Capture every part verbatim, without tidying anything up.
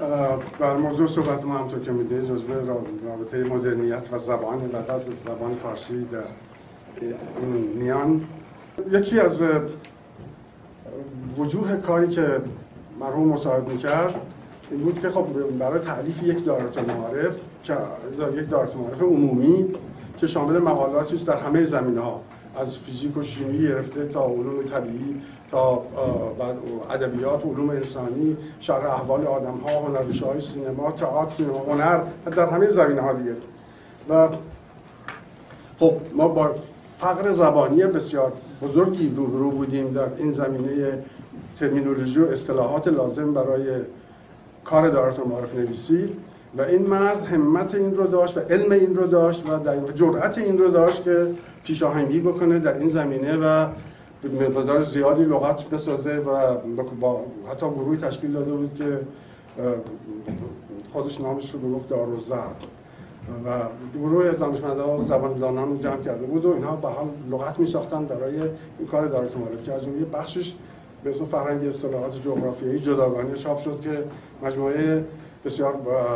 بر موضوع صحبت ما همطور که میدونید جزء رابطه مدرنیت و زبان و دست زبان فارسی در این میان. یکی از وجوه کاری که مرحوم مصاحب میکرد این بود که خب برای تعلیف یک دایره المعارف که یک دایره المعارف عمومی که شامل مقالاتی است در همه زمینه‌ها، از فیزیک و شیمی گرفته تا علوم طبیعی تا ادبیات، علوم انسانی، شرح احوال آدم‌ها، هنرپیشه‌های سینما، تئاتر، سینما، هنر، در همه زمینه‌ها دیگه. و خب ما با فقر زبانی بسیار بزرگی روبرو بودیم در این زمینه ترمینولوژی و اصطلاحات لازم برای کار دایره المعارف نویسی، و این مرد همت این رو داشت و علم این رو داشت و در جرأت این رو داشت که پیشاهنگی بکنه در این زمینه و مقدار زیادی لغت بسازه و با حتی گروهی تشکیل داده بود که خودش نامش رو گفت دارالزرق و گروه از دانشمندان و زباندانان رو جمع کرده بود و اینها به حال لغت می ساختن برای این کار دایره المعارف که از اون بخشش به اسم فرهنگ اصطلاحات جغرافیایی جداگانه چاپ شد که مجموعه بسیار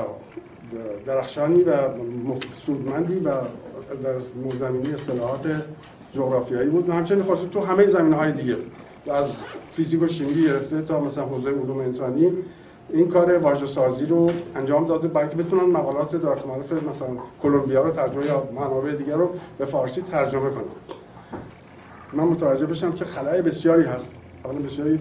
درخشانی و سودمندی و در زمینه اصطلاحات جغرافیایی بود و همچنین خاصه تو همه زمینه‌های دیگه از فیزیک و شیمی گرفته تا مثلا حوزه علوم انسانی این کار واژه‌سازی رو انجام داده برای که بتونن مقالات دایره المعارف مثلا کلمبیا رو ترجمه یا منابع دیگر رو به فارسی ترجمه کنن. من متوجه بشم که خلأ بسیاری هست، اولا بسیاری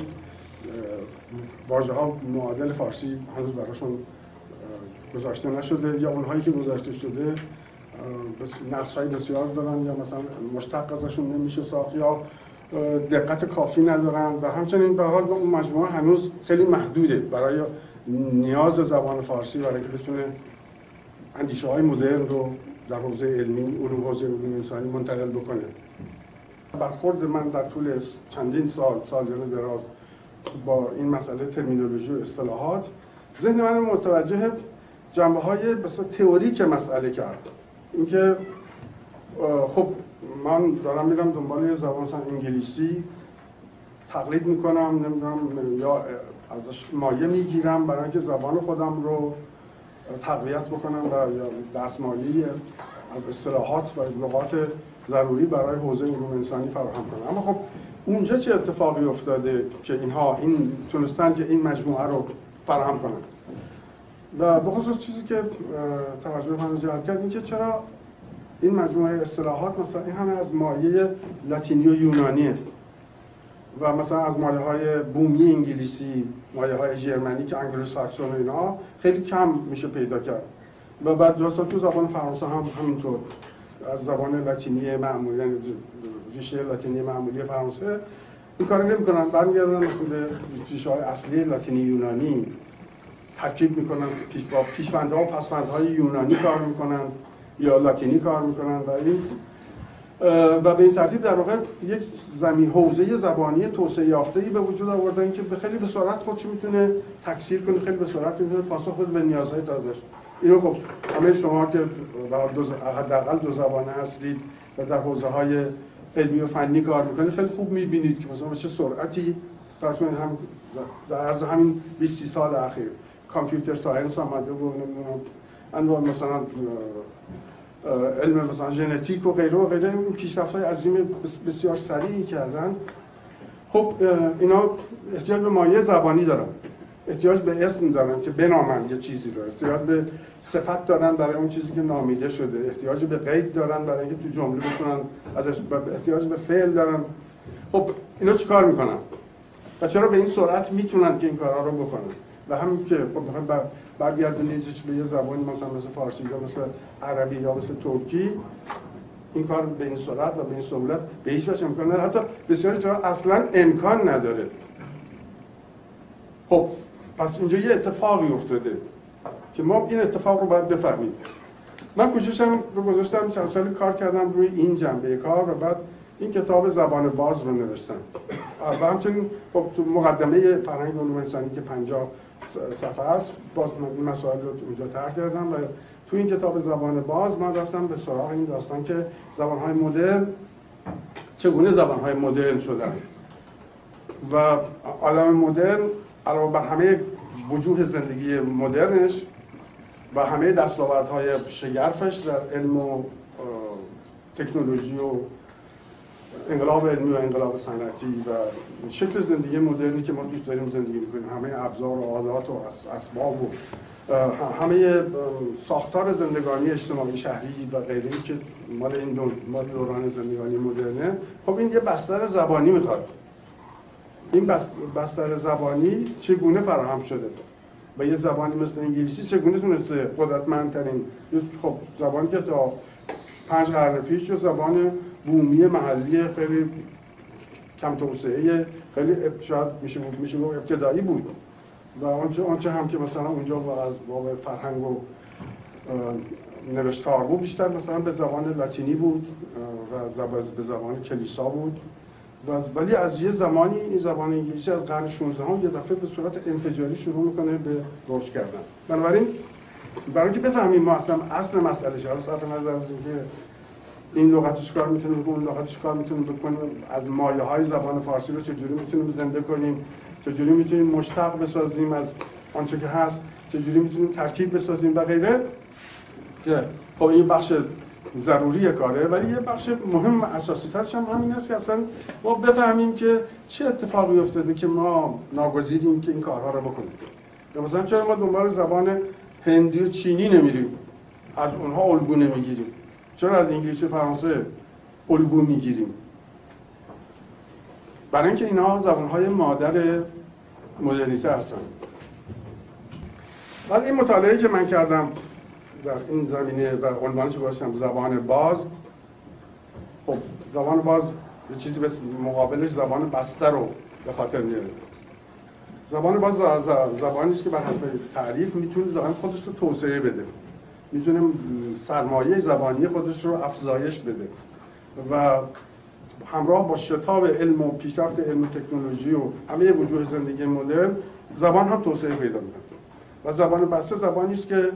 واژه‌ها معادل فارسی هنوز براشون گذاشته نشده یا اونهایی که گذاشته شده نقص‌های بسیار دارن یا مثلا مشتق ازشون نمیشه ساخت یا دقت کافی ندارن و همچنین به حال اون مجموعه هنوز خیلی محدوده برای نیاز زبان فارسی برای که بتونه اندیشه‌های مدرن رو در حوزه علمی، علوم حوزه علوم انسانی منتقل بکنه. برخورد من در طول چندین سال، سالیان دراز با این مسئله ترمینولوژی و اصطلاحات ذهن من متوجه جنبه‌های بسیار تئوریک مسئله کرد. اینکه خب من دارم میرم دنبال یه زبان مثلا انگلیسی تقلید میکنم، نمیدونم یا ازش مایه میگیرم برای اینکه زبان خودم رو تقویت بکنم و یا دستمایه‌ای از اصطلاحات و لغات ضروری برای حوزه علوم انسانی فراهم کنم. اما خب اونجا چه اتفاقی افتاده که اینها این تونستن که این مجموعه رو فراهم کنن؟ و به خصوص چیزی که توجه من رو جلب کرد این که چرا این مجموعه اصطلاحات مثلا این همه از مایه لاتینی و یونانیه و مثلا از مایه های بومی انگلیسی، مایه های ژرمنی که انگلو ساکسون و اینا خیلی کم میشه پیدا کرد. و بعد درسته تو زبان فرانسه هم همینطور از زبان لاتینی معمولی، یعنی ریشه لاتینی معمولی فرانسه این کارو نمی‌کنن، برمیگردن مثلا به ریشه‌های اصلی لاتینی یونانی ترکیب میکنن، پیش با پیشوندها و پسوندهای یونانی کار میکنن یا لاتینی کار میکنن و این و به این ترتیب در واقع یک زمین حوزه زبانی توسعه یافته‌ای به وجود آوردن که به خیلی به سرعت خودش میتونه تکثیر کنه، خیلی به سرعت میتونه پاسخ بده به نیازهای تازه‌اش. اینو خب همه شما که حداقل دو زبانه هستید و در حوزه‌های علمی و فنی کار میکنید خیلی خوب میبینید که مثلا به چه سرعتی فرض کنید هم در عرض همین بیست سال اخیر کامپیوتر ساینس آمده و نمیدونم انواع مثلا علم مثلا ژنتیک و غیره و غیره پیشرفت‌های عظیم بسیار سریعی کردن. خب اینا احتیاج به مایه زبانی دارن، احتیاج به اسم دارن که بنامن یه چیزی رو، احتیاج به صفت دارن برای اون چیزی که نامیده شده، احتیاج به قید دارن برای اینکه تو جمله بتونن ازش، احتیاج به فعل دارن. خب اینا چیکار میکنن و چرا به این سرعت میتونن که این کارا رو بکنن؟ و همین که خب میخوام برگردونیدش به یه زبانی مثلا مثل فارسی یا مثل عربی یا مثل ترکی این کار به این سرعت و به این سهولت به هیچ وجه امکان نداره، حتی بسیاری جاها اصلا امکان نداره. خب پس اینجا یه اتفاقی افتاده که ما این اتفاق رو باید بفهمیم. من کوششم رو گذاشتم چند سالی کار کردم روی این جنبه کار و بعد این کتاب زبان باز رو نوشتم و همچنین خب تو مقدمه فرهنگ علوم انسانی که پنجاه صفحه است باز من این مسائل رو اونجا طرح کردم و تو این کتاب زبان باز من رفتم به سراغ این داستان که زبان‌های مدرن چگونه زبان‌های مدرن شدن و عالم مدرن علاوه بر همه وجوه زندگی مدرنش و همه دستاوردهای شگرفش در علم و تکنولوژی و انقلاب علمی و انقلاب صنعتی و شکل زندگی مدرنی که ما توش داریم زندگی میکنیم، همه ابزار و آلات و اسباب و همه ساختار زندگانی اجتماعی شهری و غیره که مال این دور مال دوران زندگانی مدرنه، خب این یه بستر زبانی میخواد. این بستر زبانی چگونه فراهم شده و یه زبانی مثل انگلیسی چگونه تونسته قدرتمندترین، خب زبانی که تا پنج قرن پیش جو زبان بومی محلی خیلی کم توسعه، خیلی شاید میشه میشه ابتدایی بود و آنچه آنچه هم که مثلا اونجا از باب فرهنگ و نوشتار بود بیشتر مثلا به زبان لاتینی بود و زبان به زبان کلیسا بود و ولی از یه زمانی این زبان انگلیسی از قرن شانزدهم یه دفعه به صورت انفجاری شروع میکنه به رشد کردن. بنابراین برای اینکه بفهمیم ما اصلا اصل مسئله چیه، صرف نظر از اینکه این لغت چیکار میتونیم بکنیم، اون لغت چیکار میتونیم بکنیم، از مایه‌های زبان فارسی رو چجوری میتونیم زنده کنیم، چجوری میتونیم مشتق بسازیم از آنچه که هست، چجوری میتونیم ترکیب بسازیم و غیره، که خب این بخش ضروری کاره، ولی یه بخش مهم و اساسی ترش هم همین است که اصلا ما بفهمیم که چه اتفاقی افتاده که ما ناگزیریم که این کارها رو بکنیم. یا مثلا چرا ما دنبال زبان هندی و چینی نمیریم، از اونها الگو نمیگیریم، چرا از انگلیسی و فرانسه الگو میگیریم؟ برای اینکه اینها زبانهای مادر مدرنیته هستن. ولی این مطالعه که من کردم در این زمینه و عنوانش گذاشتم زبان باز، خب زبان باز یه چیزی به مقابلش زبان بسته رو به خاطر میاره. زبان باز زبانی است که بر حسب تعریف میتونه دائم خودش رو توسعه بده، میتونه سرمایه زبانی خودش رو افزایش بده و همراه با شتاب علم و پیشرفت علم و تکنولوژی و همه وجوه زندگی مدرن زبان هم توسعه پیدا میکنه. و زبان بسته زبانی است که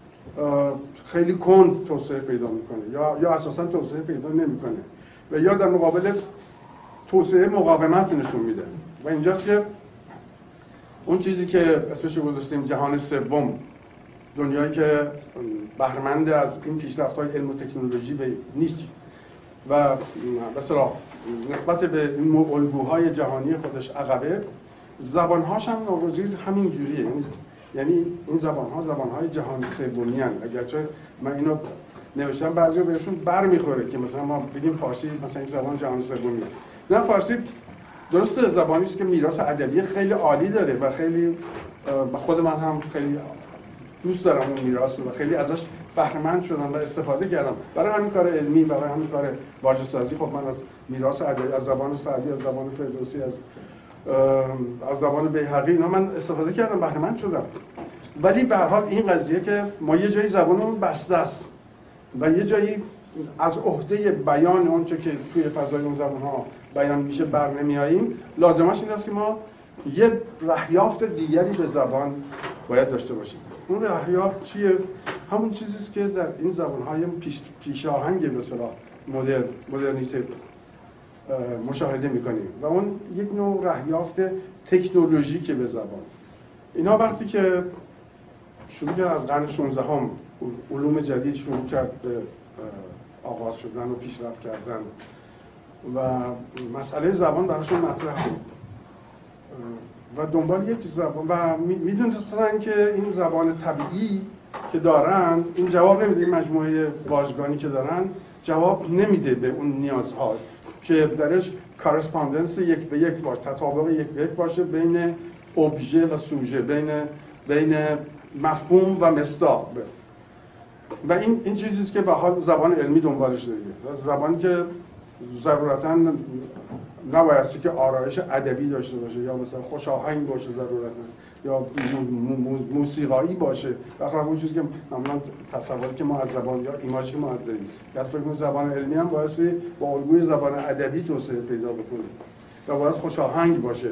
خیلی کند توسعه پیدا میکنه یا یا اساسا توسعه پیدا نمیکنه و یا در مقابل توسعه مقاومت نشون میده. و اینجاست که اون چیزی که اسمش رو گذاشتیم جهان سوم، دنیایی که بهره‌مند از این پیشرفت‌های علم و تکنولوژی به نیست و مثلا نسبت به این الگوهای جهانی خودش عقبه، زبان‌هاش هم ناگزیر همین جوریه. یعنی یعنی این زبان‌ها زبان‌های جهان سومی هستند. اگرچه من اینو نوشتم بعضیا بهشون بر میخوره که مثلا ما بگیم فارسی مثلا یک زبان جهان سومیه. نه، فارسی درسته زبانی است که میراث ادبی خیلی عالی داره و خیلی خود من هم خیلی دوست دارم اون میراث رو و خیلی ازش بهره‌مند شدم و استفاده کردم برای همین کار علمی، برای همین کار واژه‌سازی. خب من از میراث ادبی، از زبان سعدی، از زبان فردوسی، از از زبان بیهقی اینا من استفاده کردم، بهره‌مند شدم. ولی به هر حال این قضیه که ما یه جایی زبانمون بسته است و یه جایی از عهده بیان اونچه که توی فضای اون زبان‌ها بیان میشه بر نمیاییم، لازمش این است که ما یه رهیافت دیگری به زبان باید داشته باشیم. اون رهیافت چیه؟ همون چیزی است که در این زبان‌های پیش پیشاهنگ به اصطلاح مدرن مدرنیته مشاهده می‌کنیم و اون یک نوع رهیافت تکنولوژیک به زبان. اینا وقتی که شروع کرد از قرن شانزدهم علوم جدید شروع کرد به آغاز شدن و پیشرفت کردن و مسئله زبان براشون مطرح بود و دنبال یک زبان و میدونستن که این زبان طبیعی که دارن این جواب نمیده، این مجموعه واژگانی که دارن جواب نمیده به اون نیازها که درش کارسپاندنس یک به یک باشه، تطابق یک به یک باشه بین ابژه و سوژه، بین بین مفهوم و مصداق. و این این چیزی است که به حال زبان علمی دنبالش داره و زبانی که ضرورتاً نبایستی که آرایش ادبی داشته باشه یا مثلا خوش آهنگ باشه ضرورتاً یا موسیقایی باشه. واقعا اون چیزی که معمولاً تصوری که ما از زبان یا ایماژی که ما داریم، یا فکر کنم زبان علمی هم بایستی با الگوی زبان ادبی توسعه پیدا بکنه و باید خوش آهنگ باشه.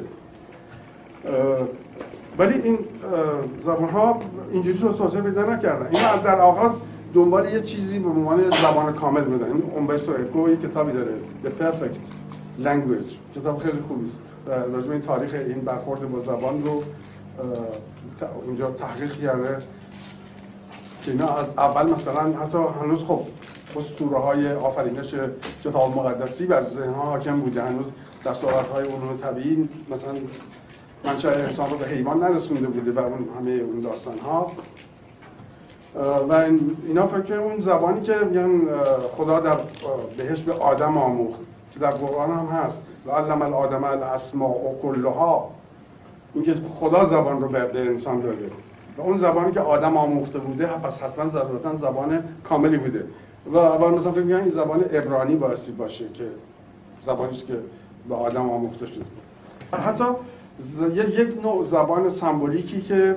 ولی این زبان‌ها اینجوری توسعه پیدا نکردن. اینا در آغاز دنبال یه چیزی به عنوان زبان کامل بودن. این اومبرتو اکو یک کتابی داره The Perfect Language، کتاب خیلی خوبی است. راجع به این تاریخ این برخورد با زبان رو اونجا تحقیق کرده که اینا از اول مثلا حتی هنوز خب اسطوره های آفرینش کتاب مقدسی بر ذهن‌ها حاکم بوده، هنوز دستاوردهای علوم طبیعی مثلا منشأ انسان رو به حیوان نرسونده بوده و اون همه اون داستان‌ها و اینا فکر اون زبانی که میگن خدا در بهش به آدم آموخت که در قرآن هم هست و علم الآدم الاسماء کلها، این که خدا زبان رو به انسان داده و اون زبانی که آدم آموخته بوده پس حتما ضرورتاً زبان کاملی بوده و اول مثلا فکر می‌کنن این زبان عبرانی بایستی باشه که زبانی است که به آدم آموخته شده. حتی یک نوع زبان سمبولیکی که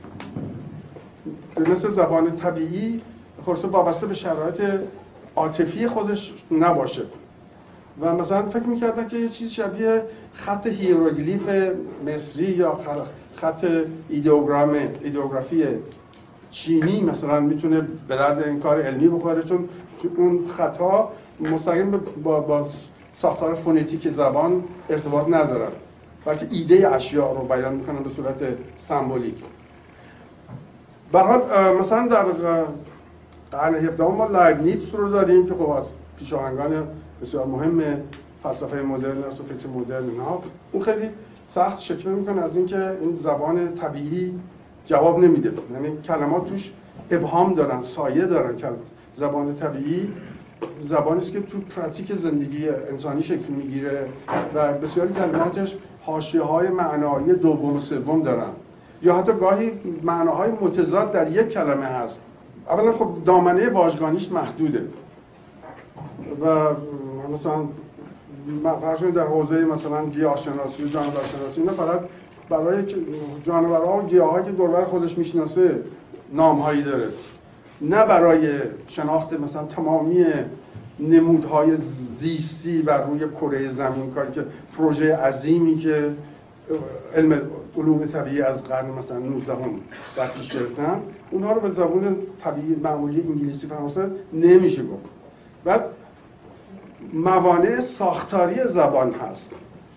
مثل زبان طبیعی خلاصه وابسته به شرایط عاطفی خودش نباشه و مثلا فکر می‌کردن که یه چیز شبیه خط هیروگلیف مصری یا خط ایدئوگرام ایدئوگرافی چینی مثلا میتونه به درد این کار علمی بخوره، چون اون خطا مستقیم با, با ساختار فونتیک زبان ارتباط ندارن بلکه ایده اشیاء رو بیان میکنن به صورت سمبولیک. به هر حال مثلا در قرن هفدهم ما لایبنیتس رو داریم که خب از پیشاهنگان بسیار مهم فلسفه مدرن است و فکر مدرن اینها. اون خیلی سخت شکوه میکنه از اینکه این زبان طبیعی جواب نمیده، یعنی کلمات توش ابهام دارن، سایه دارن. که زبان طبیعی زبانی است که تو پراتیک زندگی انسانی شکل میگیره و بسیاری کلماتش حاشیه‌های معنایی دوم و سوم دارن یا حتی گاهی معناهای متضاد در یک کلمه هست. اولا خب دامنه واژگانیش محدوده و مثلا فرض کنید در حوزه مثلا گیاهشناسی و جانورشناسی اینا فقط برای جانورها و گیاهایی که دور و بر خودش میشناسه نام‌هایی داره، نه برای شناخت مثلا تمامی نمودهای زیستی بر روی کره زمین، کاری که پروژه عظیمی که علم علوم طبیعی از قرن مثلا نوزدهم در پیش گرفتن، اونها رو به زبان طبیعی معمولی انگلیسی فرانسه نمیشه گفت. بعد موانع ساختاری زبان هست.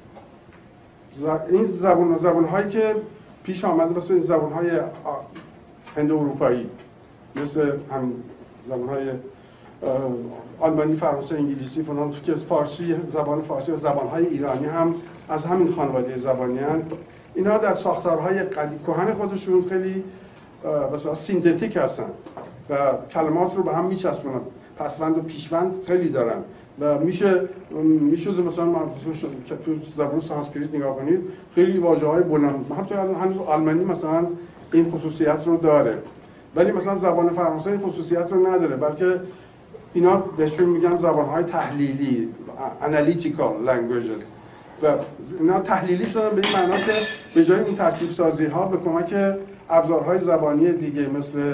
این زبان زبان‌هایی که پیش آمده مثل زبان‌های هند اروپایی، مثل هم زبان‌های آلمانی، فرانسه، انگلیسی، فلان، که فارسی، زبان فارسی و زبان‌های ایرانی هم از همین خانواده زبانی هستند. اینا در ساختارهای قدیم کهن خودشون خیلی مثلا سینتتیک هستن و کلمات رو به هم میچسبونن، پسوند و پیشوند خیلی دارن و میشه میشه مثلا که تو زبان سانسکریت نگاه کنید خیلی واژه‌های بلند، حتی هنوز آلمانی مثلا این خصوصیت رو داره، ولی مثلا زبان فرانسه این خصوصیت رو نداره، بلکه اینا بهشون میگن زبان‌های تحلیلی، analytical languages، و اینا تحلیلی شدن به این معنا که به جای این ترکیب سازی ها به کمک ابزارهای زبانی دیگه مثل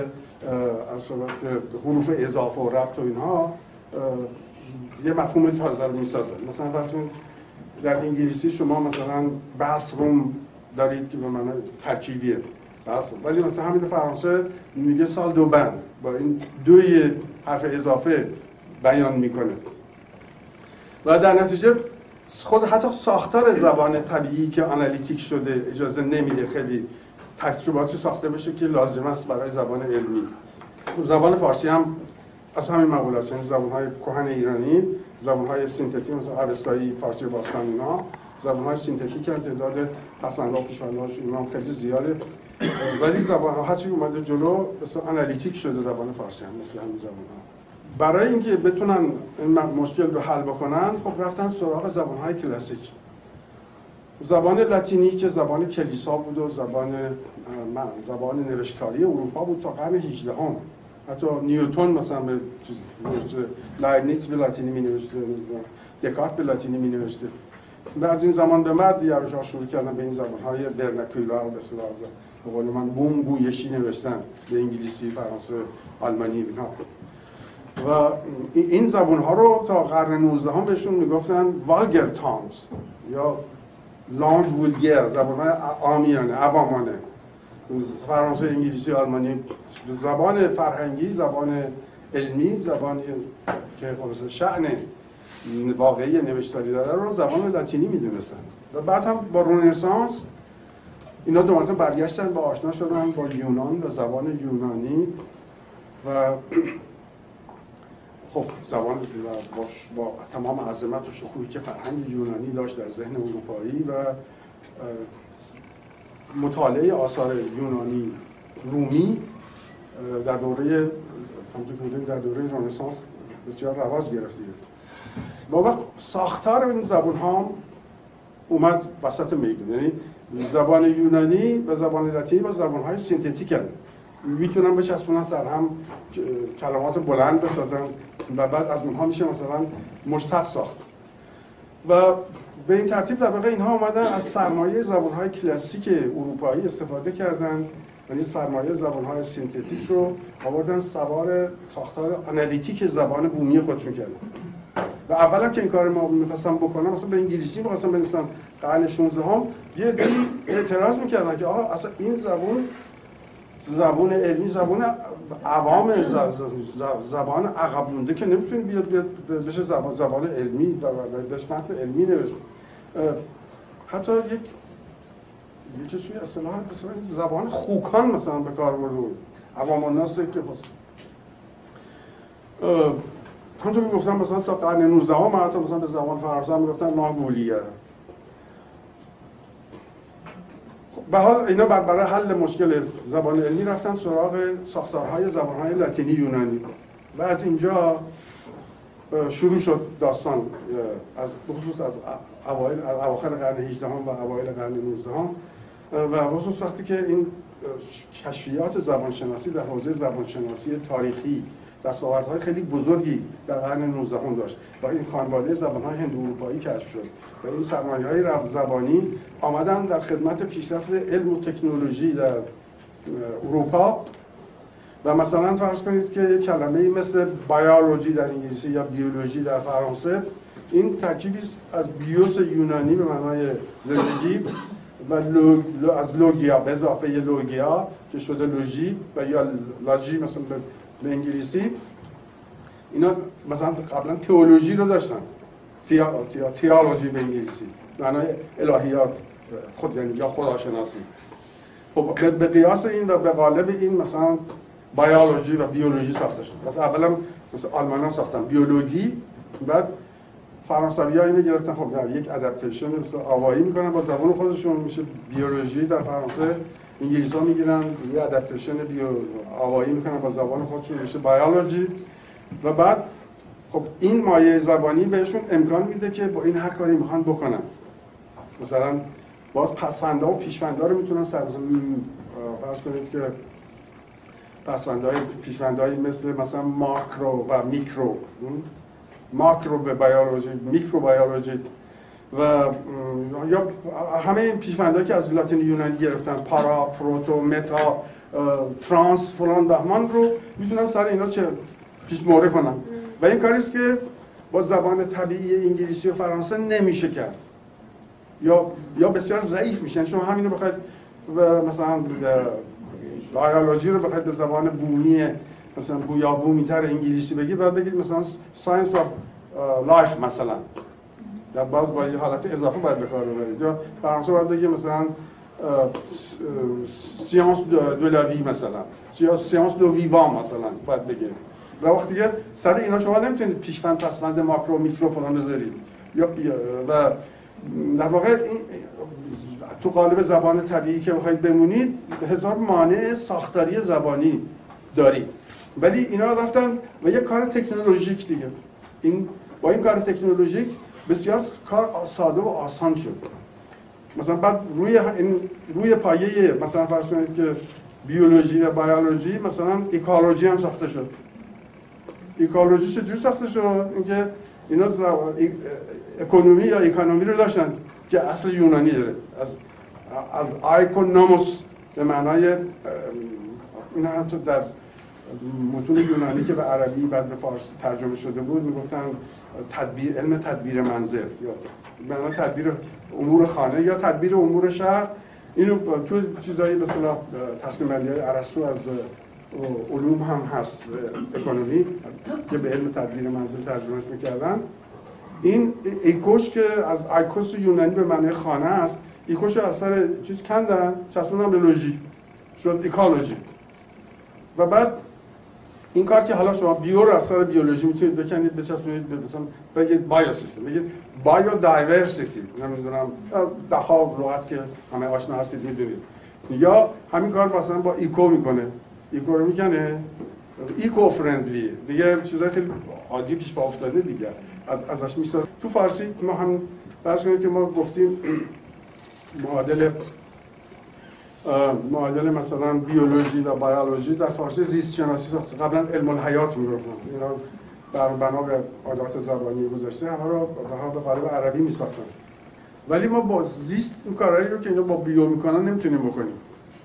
حروف اضافه و ربط و اینها یه مفهوم تازه رو میسازن. مثلا فرض کنید در انگلیسی شما مثلا bathroom دارید که به معنی ترکیبیه bathroom، ولی مثلا همین فرانسه میگه سال دو بند با این دوی حرف اضافه بیان میکنه و در نتیجه خود حتی ساختار زبان طبیعی که آنالیتیک شده اجازه نمیده خیلی ترکیباتی ساخته بشه که لازم است برای زبان علمی. زبان فارسی هم از همین مقوله است، یعنی زبان‌های کهن ایرانی، زبان‌های سینتتیک مثل اوستایی، فارسی باستان، اینا زبان‌های سینتتیک هستند، تعداد پسوندها و پیشوندهاش اینا خیلی زیاده، ولی زبان‌ها هرچی اومده جلو مثلا آنالیتیک شده زبان فارسی هم مثل همین زبان‌ها. برای اینکه بتونن این مشکل رو حل بکنن خب رفتن سراغ زبان‌های کلاسیک. زبان لاتینی که زبان کلیسا بود و زبان زبان نوشتاری اروپا بود تا قرن هجدهم. حتی نیوتن مثلا به چیز لایبنیتس به لاتینی می‌نوشته، دکارت به لاتینی می‌نوشته. و از این زمان به بعد یارش‌ها شروع کردن به این زبان‌های ورناکولار به اصطلاح به قول من بوم گویشی نوشتن به انگلیسی، فرانسه، آلمانی اینا. و این زبان‌ها رو تا قرن نوزدهم بهشون میگفتن والگر تانگز یا لانگ وولگر، زبان‌های عامیانه، عوامانه. فرانسه، انگلیسی، آلمانی زبان فرهنگی، زبان علمی، زبانی که خلاص شأن واقعی نوشتاری داره رو زبان لاتینی میدونستن. و بعد هم با رنسانس اینا دو مرتبه برگشتن و آشنا شدن با یونان و زبان یونانی و خب زبان با, با تمام عظمت و شکوهی که فرهنگ یونانی داشت در ذهن اروپایی و مطالعه آثار یونانی رومی در دوره همونطور که می‌دونید در دوره رنسانس بسیار رواج گرفته. با وقت ساختار این زبان ها اومد وسط میدون، یعنی زبان یونانی و زبان لاتینی با زبان های سینتتیک هستند، میتونن بچسبونن سر هم کلمات بلند بسازن و بعد از اونها میشه مثلا مشتق ساخت و به این ترتیب در واقع اینها اومدن از سرمایه زبان‌های کلاسیک اروپایی استفاده کردن، یعنی سرمایه زبان‌های سینتتیک رو آوردن سوار ساختار آنالیتیک زبان بومی خودشون کردن. و اولا که این کار ما می‌خواستم بکنم مثلا به انگلیسی می‌خواستم بنویسم قرن شانزدهم هم یه دی اعتراض می‌کردن که آقا اصلا این زبان زبان علمی زبان عوام زبان عقب مونده که نمیتونه بیاد بیاد بشه زبان زبان علمی و بهش متن علمی نوشت. حتی یک یکی چیزی اصطلاح مثلا زبان خوکان مثلا به کار برده بود عوام الناس که همونطور که گفتم مثلا تا قرن نوزدهم حتی مثلا به زبان فرانسه میگفتن ناگولیه. به حال اینا برای حل مشکل زبان علمی رفتن سراغ ساختارهای زبانهای لاتینی یونانی و از اینجا شروع شد داستان، از خصوص از اوایل اواخر قرن هجدهم و اوایل قرن نوزدهم و خصوص وقتی که این کشفیات زبانشناسی در حوزه زبانشناسی تاریخی دستاوردهای خیلی بزرگی در قرن نوزدهم داشت و این خانواده زبان‌های هندواروپایی کشف شد و این سرمایه‌های زبانی آمدن در خدمت پیشرفت علم و تکنولوژی در اروپا و مثلا فرض کنید که یک کلمه‌ای مثل بیولوژی در انگلیسی یا بیولوژی در فرانسه این ترکیبی از بیوس یونانی به معنای زندگی و لو، از لوگیا به اضافه لوگیا که شده لوژی و یا لاجی مثلا به انگلیسی. اینا مثلا قبلا تئولوژی رو داشتن، تئولوژی به انگلیسی معنای الهیات خود یعنی یا خداشناسی. خب به قیاس این و به قالب این مثلا بیولوژی و بیولوژی ساخته شد. مثلا اولا مثلا آلمان‌ها ساختن بیولوژی، بعد فرانسوی‌ها اینو گرفتن خب در یک ادپتیشن مثلا آوایی میکنن با زبان خودشون میشه بیولوژی در فرانسه، انگلیس‌ها میگیرن یه ادپتیشن بیو آوایی میکنن با زبان خودشون میشه بیولوژی و بعد خب این مایه زبانی بهشون امکان میده که با این هر کاری میخوان بکنن. مثلا باز پسفندا و پیشفندا رو میتونن سر فرض کنید که پسفندهای پیشفندهایی مثل مثلا ماکرو و میکرو، ماکرو به بیولوژی، میکرو بیولوژی و یا همه این پیشفندهایی که از لاتین یونانی گرفتن پارا، پروتو، متا، ترانس فلان بهمان رو میتونن سر اینا چه پیش مهره کنن و این کاریست که با زبان طبیعی انگلیسی و فرانسه نمیشه کرد یا یا بسیار ضعیف میشن. شما همین رو بخواید مثلا بیولوژی رو بخواید به زبان بومی مثلا بویا بومی‌تر انگلیسی بگید باید بگید مثلا ساینس آف لایف مثلا در باز با یه حالت اضافه باید به کار ببرید، یا فرانسه باید بگید مثلا سیانس دو لاوی مثلا یا سیانس دو ویوان مثلا باید بگید و وقتی که سر اینا شما نمیتونید پیشفند پسفند ماکرو میکرو فلان بذارید یا و در واقع این تو قالب زبان طبیعی که بخواید بمونید هزار مانع ساختاری زبانی دارید، ولی اینا رفتن و یک کار تکنولوژیک دیگه این با این کار تکنولوژیک بسیار کار ساده و آسان شد. مثلا بعد روی این روی پایه مثلا فرض کنید که بیولوژی و بیولوژی مثلا اکولوژی هم ساخته شد. اکولوژی چجوری ساخته شد؟ اینکه اینا اکونومی یا اکونومی رو داشتن که اصل یونانی داره، از از آیکونوموس به معنای این حتی در متون یونانی که به عربی بعد به فارسی ترجمه شده بود میگفتن تدبیر علم تدبیر منزل یا به معنای تدبیر امور خانه یا تدبیر امور شهر. اینو تو چیزایی به اصطلاح تقسیم بندی‌های ارسطو از علوم هم هست اکونومی که به علم تدبیر منزل ترجمهش میکردن این ایکوش که از ایکوس یونانی به معنی خانه است، ایکوش از سر چیز کندن چسبوندن به لوژی شد ایکولوژی. و بعد این کار که حالا شما بیو رو از سر بیولوژی میتونید بکنید بچسبونید به مثلا بگید بایو سیستم، بگید بایو دایورسیتی، نمیدونم ده ها لغت که همه آشنا هستید میدونید. یا همین کار مثلا با ایکو میکنه، ایکو رو میکنه ایکو فرندلی، دیگه چیزای خیلی عادی پیش پا افتاده دیگه از ازش میسازه. تو فارسی ما هم فرض کنید که ما گفتیم معادل معادل مثلا بیولوژی و بیولوژی در فارسی زیست شناسی ساخته، قبلا علم الحیات میگفتن، اینا بر بنا به عادات زبانی گذاشته همه رو به قالب عربی میساختن. ولی ما با زیست این کارهایی رو که اینا با بیو میکنن نمیتونیم بکنیم.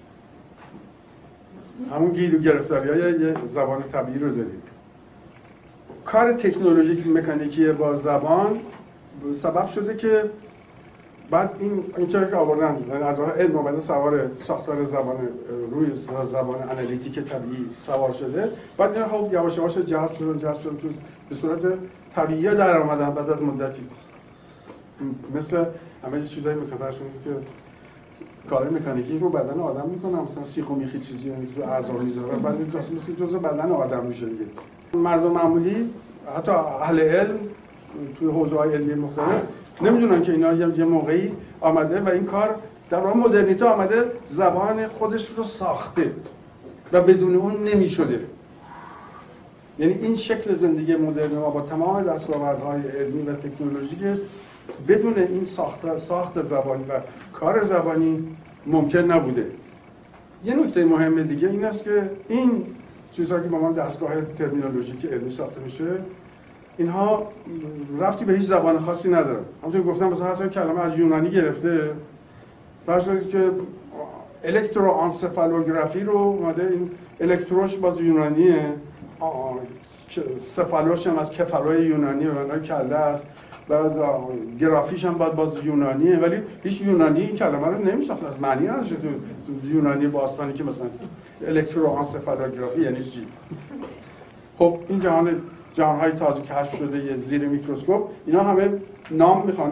همون گیر و گرفتاری‌های یه زبان طبیعی رو داریم. کار تکنولوژیک مکانیکی با زبان سبب شده که بعد این این چیزی که آوردن یعنی از راه علم اومده سوار ساختار زبان روی زبان آنالیتیک طبیعی سوار شده، بعد اینا خب یواش یواش جذب شدن جذب شدن تو به صورت طبیعی در اومدن بعد از مدتی. مثل همه چیزایی مکانیکی که کار مکانیکی رو بدن آدم میکنن، مثلا سیخ و میخی چیزی یعنی تو اعضا میذارن بعد این مثل جزء بدن آدم میشه دیگه. مردم معمولی حتی اهل علم توی حوزه‌های علمی مختلف نمیدونن که اینا یه موقعی آمده و این کار در واقع مدرنیته آمده زبان خودش رو ساخته و بدون اون نمیشده. یعنی این شکل زندگی مدرن ما با تمام دستاوردهای علمی و تکنولوژیک بدون این ساخت ساخت زبانی و کار زبانی ممکن نبوده. یه نکته مهم دیگه این است که این چیزهایی که با ما دستگاه ترمینولوژیک علمی ساخته میشه اینها ربطی به هیچ زبان خاصی ندارن. همونطور که گفتم مثلا حتی کلمه از یونانی گرفته، فرض کنید که الکتروآنسفالوگرافی رو اومده، این الکتروش باز یونانیه، سفالوش هم از کفالوی یونانی به معنای کله است، بعد گرافیش هم باید باز یونانیه، ولی هیچ یونانی این کلمه رو نمیشناسه، از معنی نداشته تو یونانی باستانی که مثلا الکتروآنسفالوگرافی یعنی چی. خب این جهان جهان‌های تازه کشف شده یه زیر میکروسکوپ اینا همه نام میخوان،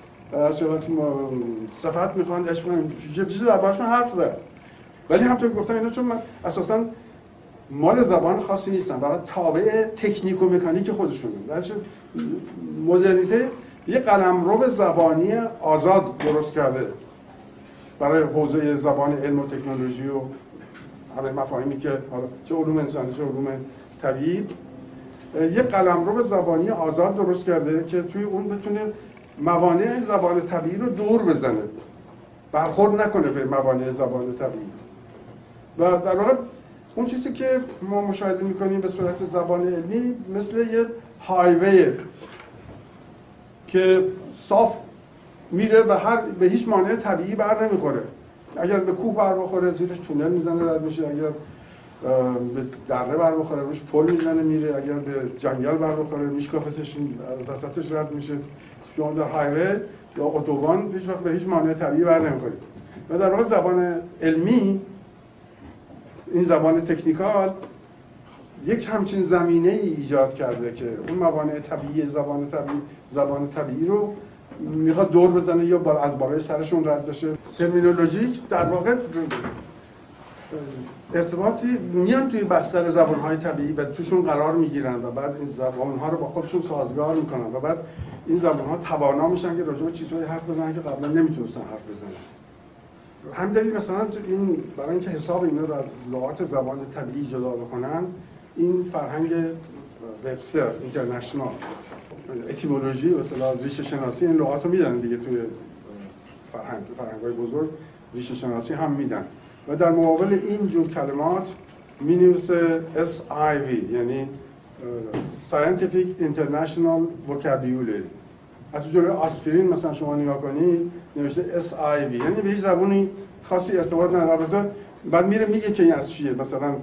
صفت میخوان، عشق میخوان، یه چیزی دربارشون حرف زد. ولی همونطور که گفتم اینا چون من اساساً مال زبان خاصی نیستن، برای تابع تکنیک و مکانیک خودشونه. درش مدرنیته یه قلمرو زبانی آزاد درست کرده برای حوزه زبان علم و تکنولوژی و همه مفاهیمی که چه علوم انسانی چه علوم طبیعی، یه قلمرو زبانی آزاد درست کرده که توی اون بتونه موانع زبان طبیعی رو دور بزنه، برخورد نکنه به موانع زبان طبیعی. و در واقع اون چیزی که ما مشاهده میکنیم به صورت زبان علمی مثل یه هایوی که صاف میره و هر به هیچ مانع طبیعی بر نمیخوره. اگر به کوه بر بخوره زیرش تونل میزنه رد میشه، اگر به دره بر بخوره روش پل میزنه میره، اگر به جنگل بر بخوره میشکافتش از وسطش رد میشه. شما در هایوی یا اتوبان هیچ وقت به هیچ مانع طبیعی بر نمیخورید. و در واقع زبان علمی، این زبان تکنیکال، یک همچین زمینه ای ایجاد کرده که اون موانع طبیعی زبان طبیعی زبان طبیعی رو میخواد دور بزنه یا بار از بالای سرشون رد بشه. ترمینولوژیک در واقع ارتباطی میان توی بستر زبان‌های طبیعی و توشون قرار میگیرن و بعد این زبان‌ها رو با خودشون سازگار میکنن و بعد این زبان‌ها توانا میشن که راجع به چیزهای حرف بزنن که قبلا نمیتونستن حرف بزنن. همین دلیل مثلا تو این برای اینکه حساب اینا رو از لغات زبان طبیعی جدا بکنن، این فرهنگ وبستر اینترنشنال اتیمولوژی و اصطلاح ریشه شناسی این لغات رو میدن دیگه توی فرهنگ فرهنگ‌های بزرگ ریشه شناسی هم میدن و در مقابل این جور کلمات می‌نویسه اس آی وی یعنی Scientific International Vocabulary. از جلوی آسپرین مثلا شما نگاه کنید نوشته اس آی وی یعنی به هیچ زبونی خاصی ارتباط نداره. بعد میره میگه که این از چیه، مثلا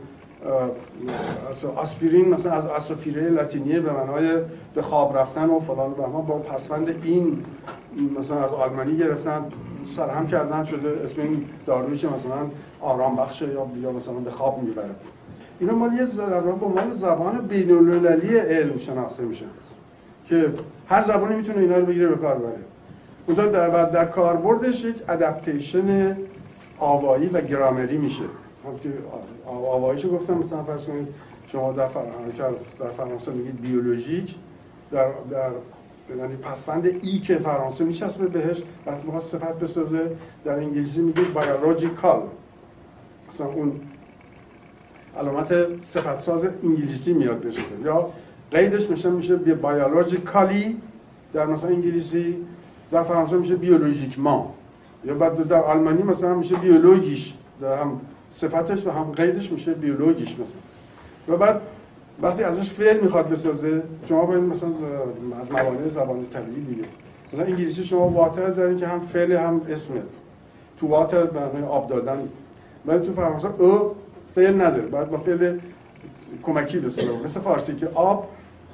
آسپرین مثلا از آسوپیره لاتینیه به معنای به خواب رفتن و فلان و ما با پسوند این مثلا از آلمانی گرفتن سرهم کردن شده اسم این دارویی که مثلا آرام بخشه یا یا مثلا به خواب میبره. اینا مال یه زبان با مال زبان بین‌المللی علم شناخته میشه که هر زبانی میتونه اینا رو بگیره به کار ببره. اونجا در در کاربردش یک ادپتیشن آوایی و گرامری میشه. هم که آواییشو گفتم، مثلا فرض کنید شما در فرانسه در فرانسه میگید بیولوژیک، در در یعنی پسوند ای که فرانسه میچسبه بهش، وقتی میخواد صفت بسازه در انگلیسی میگه بیولوژیکال، مثلا اون علامت صفت ساز انگلیسی میاد بشه، یا قیدش میشه میشه بیولوژیکالی در مثلا انگلیسی، در فرانسه میشه بیولوژیکمان، یا بعد در آلمانی مثلا میشه بیولوژیش، در هم صفتش و هم قیدش میشه بیولوژیش مثلا. و بعد وقتی ازش فعل میخواد بسازه، شما باید مثلا از موانع زبان طبیعی دیگه، مثلا انگلیسی شما واتر دارین که هم فعل هم اسمه، تو واتر به معنی آب دادن، ولی تو فرانسه او فعل نداره، باید با فعل کمکی بسازه، مثل فارسی که آب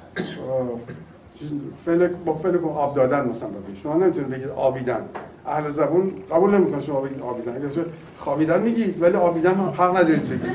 فعل با فعل آب دادن مثلا بگید. شما نمیتونید بگید آبیدن، اهل زبان قبول نمیکنه شما بگید آبیدن، اگه خوابیدن میگید ولی آبیدن حق ندارید بگید.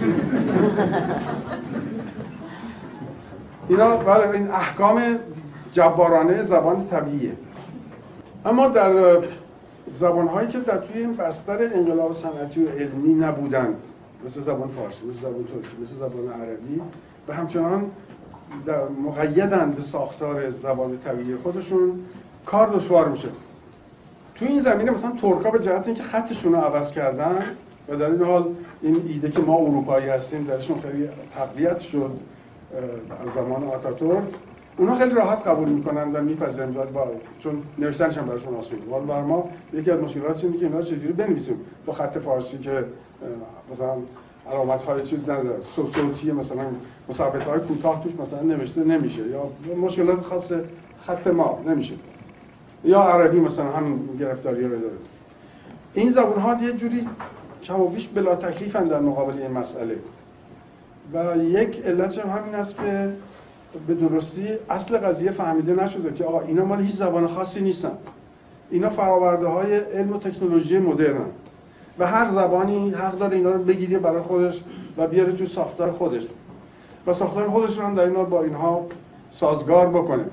اینا ولی این احکام جبارانه زبان طبیعیه. اما در زبان‌هایی که در توی این بستر انقلاب صنعتی و علمی نبودند، مثل زبان فارسی، مثل زبان ترکی، مثل زبان عربی، و همچنان در مقیدن به ساختار زبان طبیعی خودشون، کار دشوار میشه. تو این زمینه مثلا ترک‌ها به جهت اینکه خطشون رو عوض کردن و در این حال این ایده که ما اروپایی هستیم درشون خیلی تقویت شد از زمان آتاتورک، اونا خیلی راحت قبول میکنن و میپذیرن، چون نوشتنش هم براشون آسونه. ولی برای ما یکی از مشکلاتش اینه که اینا چجوری بنویسیم با خط فارسی که مثلا علامت‌های چیز نداره، صوتی مثلا مثبت‌های کوتاه توش مثلا نوشته نمیشه، یا مشکلات خاص خط ما نمیشه، یا عربی مثلا هم گرفتاری رو داره. این زبان‌ها یه جوری کم و بیش بلا تکلیفن در مقابل این مسئله، و یک علتش هم همین است که به درستی اصل قضیه فهمیده نشده که آقا اینا مال هیچ زبان خاصی نیستن، اینا فرآورده‌های علم و تکنولوژی مدرن و هر زبانی حق داره اینا رو بگیره برای خودش و بیاره توی ساختار خودش و ساختار خودش رو هم در اینا با اینها سازگار بکنه.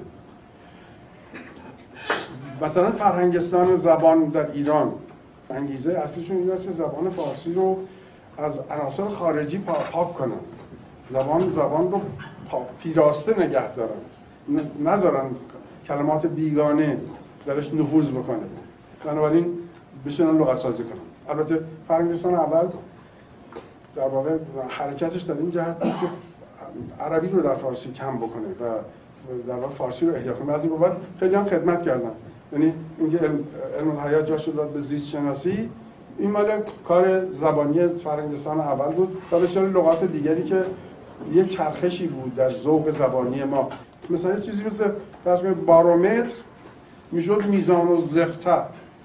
مثلا فرهنگستان زبان در ایران انگیزه اصلیشون این است که زبان فارسی رو از عناصر خارجی پاک کنن، زبان زبان رو پیراسته نگه دارن، نذارن کلمات بیگانه درش نفوذ بکنه، بنابراین بشنن لغت سازی کنن. البته فرهنگستان اول در واقع حرکتش در این جهت بود که عربی رو در فارسی کم بکنه و در واقع فارسی رو احیا کنه. از این بابت خیلی هم خدمت کردن، یعنی اینکه علم, علم الحیات جاشو داد به زیست شناسی، این مال کار زبانی فرهنگستان اول بود و بسیاری لغات دیگری که یه چرخشی بود در ذوق زبانی ما، مثلا یه چیزی مثل فرض کنید بارومتر میشد میزان و زغطه،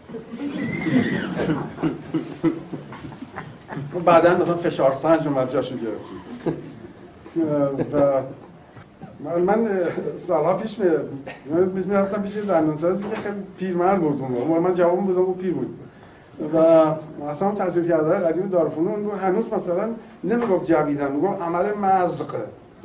بعداً مثلا فشار سنج اومد جاشو گرفت. و من سالها پیش میرفتم پیش دندانسازی که خیلی پیرمرد بود اون، من جوان بودم و پیر بود و اصلا تحصیل کرده قدیم دارالفنون هنوز مثلا نمیگفت جویدن، میگفت عمل مزق.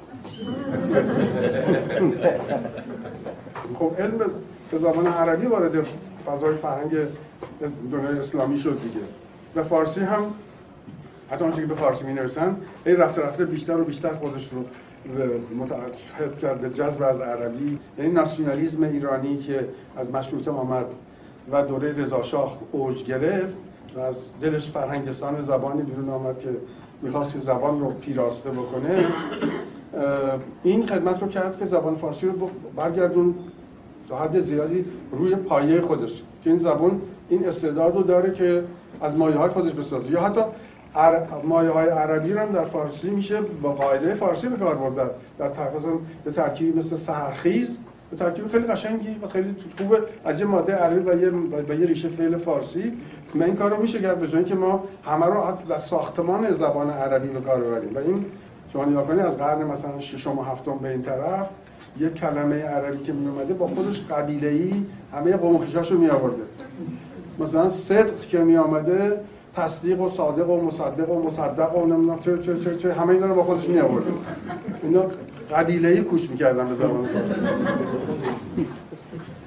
خب علم به زبان عربی وارد فضای فرهنگ دنیای اسلامی شد دیگه و فارسی هم حتی اونچه که به فارسی می نوشتن هی رفته رفته بیشتر و بیشتر خودش رو متعهد کرد به جذب از عربی. یعنی ناسیونالیسم ایرانی که از مشروطه آمد و دوره رضا شاه اوج گرفت و از دلش فرهنگستان زبانی بیرون آمد که میخواست که زبان رو پیراسته بکنه، این خدمت رو کرد که زبان فارسی رو برگردون تا حد زیادی روی پایه خودش، که این زبان این استعداد رو داره که از مایه‌های خودش بسازه. یا حتی مایه‌های عربی رو هم در فارسی میشه با قاعده فارسی به کار برد، در به ترکیبی مثل سحرخیز، به ترکیب خیلی قشنگی و خیلی خوبه از یه ماده عربی و یه و یه ریشه فعل فارسی. من این کارو میشه کرد به جای اینکه ما همه رو در ساختمان زبان عربی به کار ببریم. و این شما نگاه کنید از قرن مثلا ششم و هفتم به این طرف یک کلمه عربی که می اومده با خودش قبیله‌ای همه قوم و خویشاشو می آورده. مثلا صدق که می اومده تصدیق و صادق و مصدق و مصدق و نمیدونم چه چه چه چه همه اینا رو با خودش می آورده. اینا قبیله‌ای کوش می‌کردن به زبان فارسی.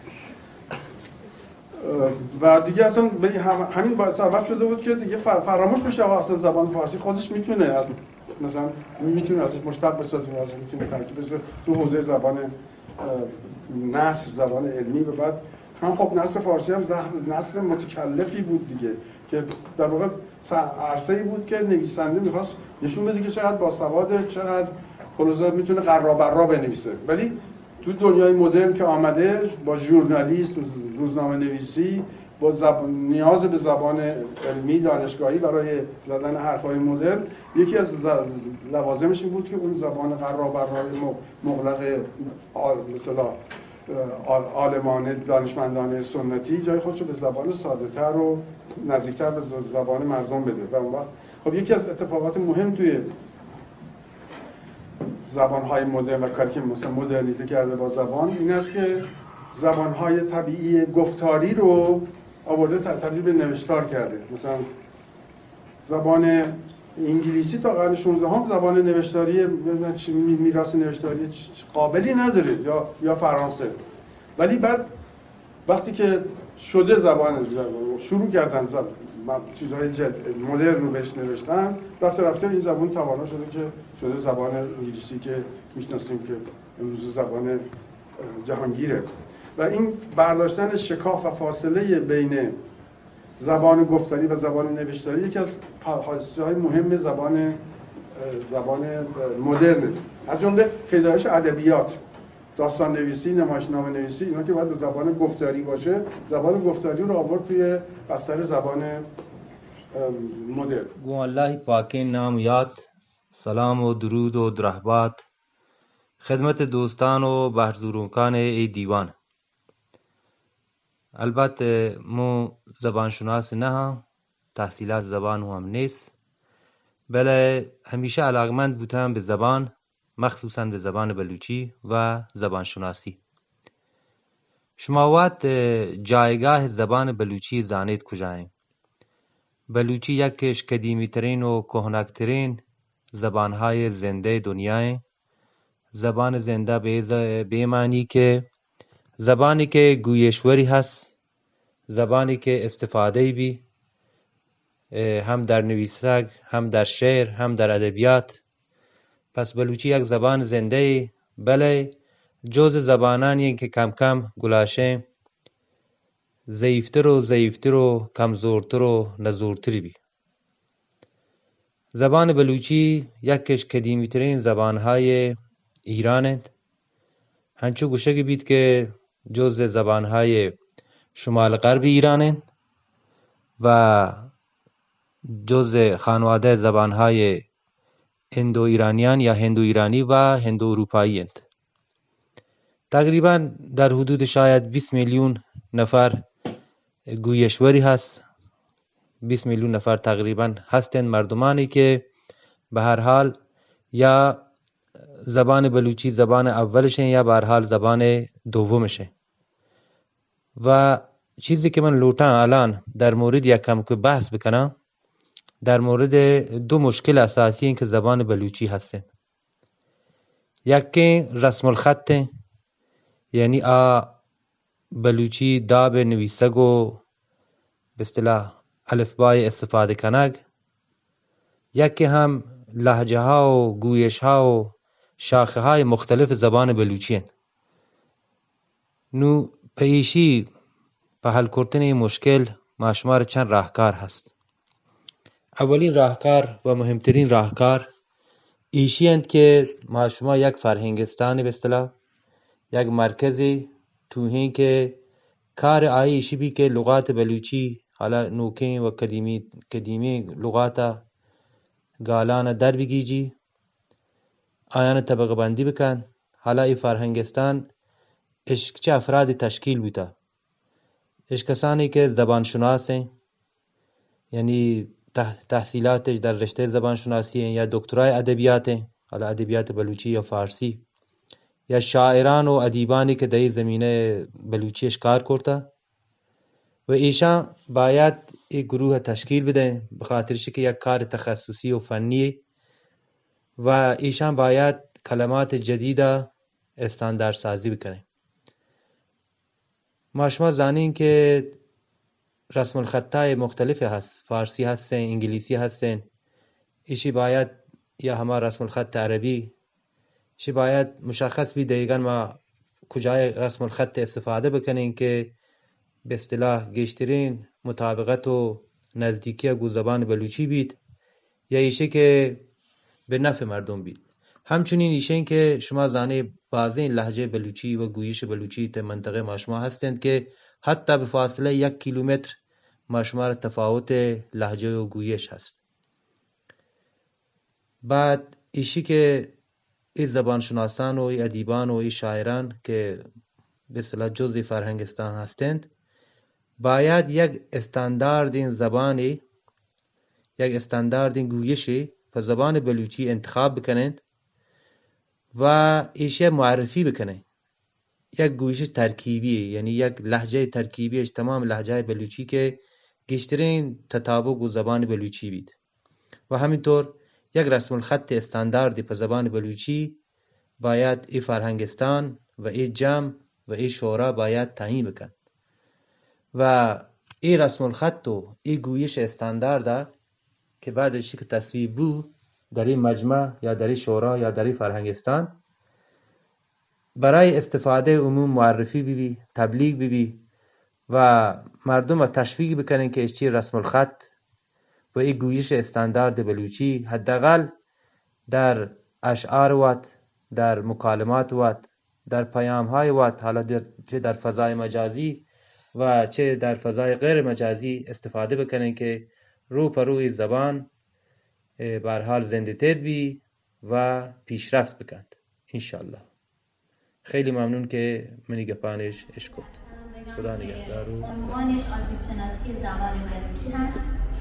و دیگه اصلا همین باعث سبب شده بود که دیگه فراموش بشه اصلا زبان فارسی خودش میتونه اصلا مثلا میتونه ازش مشتق بسازه، ازش میتونه ترکیب بشه تو حوزه زبان نثر، زبان علمی. و بعد هم خب نثر فارسی هم نثر متکلفی بود دیگه که در واقع عرصه‌ای بود که نویسنده می‌خواست نشون بده که چقدر باسواد، چقدر خلاصه میتونه قرابرا بنویسه. ولی تو دنیای مدرن که آمده با ژورنالیسم، روزنامه نویسی، با زب... نیاز به زبان علمی دانشگاهی برای زدن حرفای مدرن، یکی از لوازمش این بود که اون زبان قرابرای مغلق مثلا عالمان دانشمندان سنتی جای خودشو به زبان ساده‌تر و نزدیکتر به زبان مردم بده. و اون وقت خب یکی از اتفاقات مهم توی زبان‌های مدرن و کاری که مثلا مدرنیته کرده با زبان این است که زبان‌های طبیعی گفتاری رو آورده تبدیل به نوشتار کرده. مثلا زبان انگلیسی تا قرن شانزدهم زبان نوشتاری میراث نوشتاری قابلی نداره، یا یا فرانسه. ولی بعد وقتی که شده زبان شروع کردن زبان چیزهای مدرن رو بهش نوشتن، رفته رفته این زبان توانا شده که شده زبان انگلیسی که میشناسیم که امروز زبان جهانگیره. و این برداشتن شکاف و فاصله بین زبان گفتاری و زبان نوشتاری یکی از حادثه‌های مهم زبان زبان مدرن، از جمله پیدایش ادبیات، داستان نویسی، نمایشنامه نویسی، اینا که باید به زبان گفتاری باشه، زبان گفتاری رو آورد توی بستر زبان مدرن. گو الله پاکین نام یاد، سلام و درود و درحبات خدمت دوستان و بحرزورونکان ای دیوان. البته مو زبان شناس نه هم، تحصیلات زبان هم نیست، بله همیشه علاقمند بودم به زبان، مخصوصا به زبان بلوچی و زبان شناسی. شما وقت جایگاه زبان بلوچی زانید کجاییم؟ بلوچی یکیش قدیمی ترین و کهنک ترین زبانهای زنده دنیای. زبان زنده به معنی که زبانی که گویشوری هست، زبانی که استفاده بی هم در نویسگ، هم در شعر، هم در ادبیات. پس بلوچی یک زبان زنده، بله جز زبانانی که کم کم گلاشه ضعیفتر و ضعیفتر و کمزورتر و نزورتری بی. زبان بلوچی یکیش قدیمی ترین زبانهای ایرانند. هنچو گوشگی بید که جز زبانهای شمال غرب ایرانند و جز خانواده زبانهای هندو ایرانیان یا هندو ایرانی و هندو اروپایی هند. تقریبا در حدود شاید بیست میلیون نفر گویشوری هست. بیست میلیون نفر تقریبا هستند مردمانی که به هر حال یا زبان بلوچی زبان اولشن یا به هر حال زبان دومشن. و چیزی که من لوتان الان در مورد یک کم که بحث بکنم در مورد دو مشکل اساسی این که زبان بلوچی هستن. یکی رسم الخط، یعنی آ بلوچی دا به نویسگ و به اصطلاح الفبای استفاده کنگ. یکی هم لهجه ها و گویش ها و شاخه های مختلف زبان بلوچی هست. نو پیشی به حل کردن این مشکل ماشمار چند راهکار هست. اولین راهکار و مهمترین راهکار ایشی هست که ما شما یک فرهنگستانی به اصطلاح یک مرکزی توهین که کار آئی ایشی بی که لغات بلوچی حالا نوکین و قدیمی قدیمی لغات گالان در بگیجی آیان طبقه بندی بکن. حالا ای فرهنگستان اش چه افرادی تشکیل بیتا؟ اش کسانی که زبان شناس ہیں، یعنی تحصیلاتش در رشته زبان شناسی ہیں یا دکترای ادبیات ہیں، حالا ادبیات بلوچی یا فارسی، یا شاعران و ادیبانی که در زمینه بلوچیش کار کرده و ایشان باید یک گروه تشکیل بده به خاطرش که یک کار تخصصی و فنی و ایشان باید کلمات جدید استاندارد سازی بکنه. ما شما زانین که رسم الخطای مختلف هست، فارسی هستن، انگلیسی هستن. ایشی باید یا همه رسم الخط عربی، ایشی باید مشخص بی دقیقا ما کجای رسم الخط استفاده بکنین که به اصطلاح گشترین مطابقت و نزدیکی گو زبان بلوچی بید، یا ایشه که به نفع مردم بید. همچنین ایشه که شما زانه بعضی لهجه بلوچی و گویش بلوچی در منطقه ما شما هستند که حتی به فاصله یک کیلومتر ما شما را تفاوت لهجه و گویش هست. بعد ایشی که این زبان شناسان و این ادیبان و این شاعران که به اصطلاح جزء فرهنگستان هستند باید یک استاندارد این زبانی، یک استاندارد این گویشی به زبان بلوچی انتخاب بکنند و ایشه معرفی بکنه. یک گویش ترکیبی، یعنی یک لهجه ترکیبیش تمام لهجه بلوچی که گشترین تطابق و زبان بلوچی بید، و همینطور یک رسم الخط استانداردی په زبان بلوچی باید ای فرهنگستان و ای جمع و ای شورا باید تعیین بکن و ای رسم الخط و ای گویش استاندارد که بعدش که تصویب بود در این مجمع یا در این شورا یا در این فرهنگستان برای استفاده عموم معرفی بی تبلیغ بی و مردم تشویق بکنن که چی رسم الخط و این گویش استاندارد بلوچی حداقل در اشعار وات، در مکالمات وات، در پیام های وات، حالا در چه در فضای مجازی و چه در فضای غیر مجازی استفاده بکنن که رو پر روی زبان به هر حال زنده تر بی و پیشرفت بکند انشالله. خیلی ممنون که منی گپانش اشکرد. خدا نگهدار. عنوانش آسیب شناسی زبان بلوچی هست.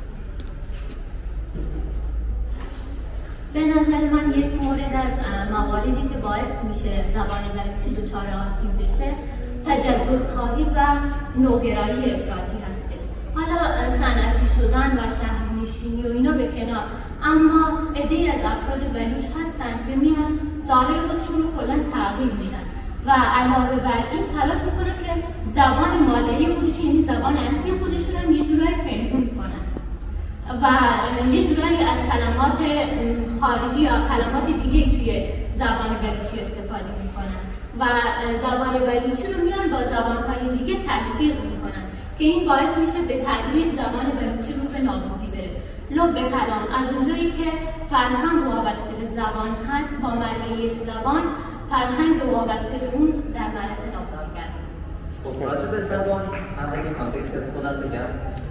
به نظر من یک مورد از مواردی که باعث میشه زبان بلوچی دچار آسیب بشه تجددخواهی و نوگرایی افراطی هستش. حالا صنعتی شدن و شهرنشینی و اینا به کنار، اما عده‌ای از افراد بلوچ هستن که میان ظاهر خودشون رو کلاً تغییر میدن و علاوه بر این تلاش میکنن که زبان مادری خودشون، یعنی زبان اصلی خودشون هم یه جورایی پنهون کنن و یه جورایی از کلمات خارجی یا کلمات دیگه توی زبان بلوچی استفاده میکنن و زبان بلوچی رو میان با زبانهای دیگه تلفیق میکنن که این باعث میشه به تدریج زبان بلوچی رو به نابودی بره. لب به کلام، از اونجایی که فرهنگ وابسته به زبان هست، با مرگ یک زبان فرهنگ وابسته به اون در معرض نابودی کرد. خب راجع به زبان من اگه کانتکست از خودم بگم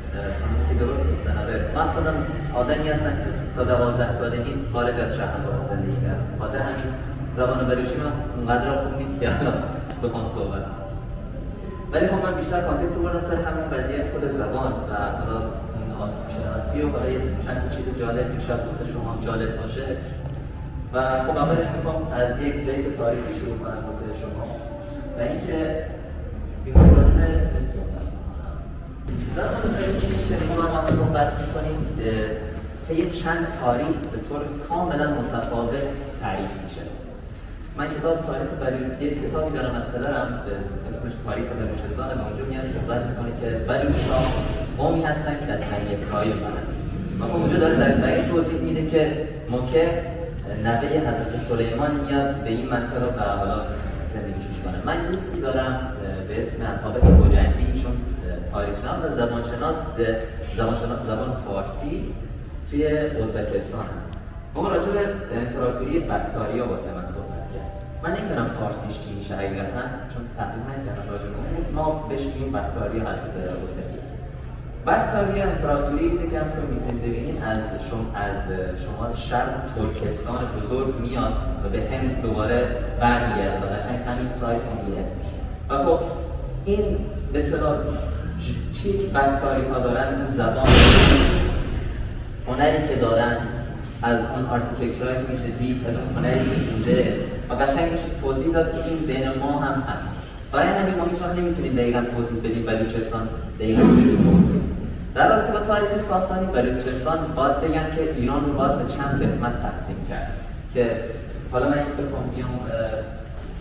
که درست می‌کنه، من خودم آدمی هستم که تا دوازده سالگی خارج از شهر باید زندگی کردم. خاطر همین زبان بلوچی من اونقدر خوب نیست که الان بخوام صحبت کنم. ولی خب من بیشتر کانتکست آوردم سر همون قضیه خود زبان و حالا اون آسیب شناسی و برای چند چیز جالب که شاید واسه شما هم جالب باشه. و خب اولش میخوام از یک بیس تاریخی شروع کنم واسه شما و اینکه میخوام راجع به این صحبت کنم. زبان بلوچی که ما هم صحبت میکنیم که یک چند تاریخ به طور کاملا متفاوت تعریف میشه. من کتاب تاریخ بلوچ یک کتابی دارم از پدرم به اسمش تاریخ بلوچستان و اونجا میاد صحبت میکنه که بلوچ‌ها قومی هستن که از بنی اسرائیل اومدن. و اونجا داره در این توضیح میده که موقع نوه حضرت سلیمان میاد به این منطقه و حالا زندگیش کنه. من دوستی دارم به اسم عطابک بوجندی، ایشون تاریخ‌شناس و زبانشناس زبانشناس زبان فارسی توی ازبکستان. ما راجع به امپراتوری بکتریا واسه من صحبت کرد. من نمیدونم فارسیش چی میشه حقیقتا، چون تحقیق نکردم راجع به ما بهش میگیم بکتریا حتی در ازبکی. بکتریا امپراتوری بوده که همونطور میتونید ببینید از شما از شمال شرق ترکستان بزرگ میاد و به هند دوباره برمیگرده و قشنگ همین سایت میگیره. و خب این به اصطلاح چی که بکتریاها دارن، اون زبان هنری که دارن، از اون آرتیتکچرایی که میشه دید، از اون هنری که بوده و قشنگ میشه توضیح داد که این بین ما هم هست. برای همین ما هیچ وقت نمیتونیم دقیقاً توضیح بدیم بلوچستان دقیقاً چجوری بود. در رابطه با تاریخ ساسانی بلوچستان باید بگم که ایران رو باید به چند قسمت تقسیم کرد که حالا من بخوام بیام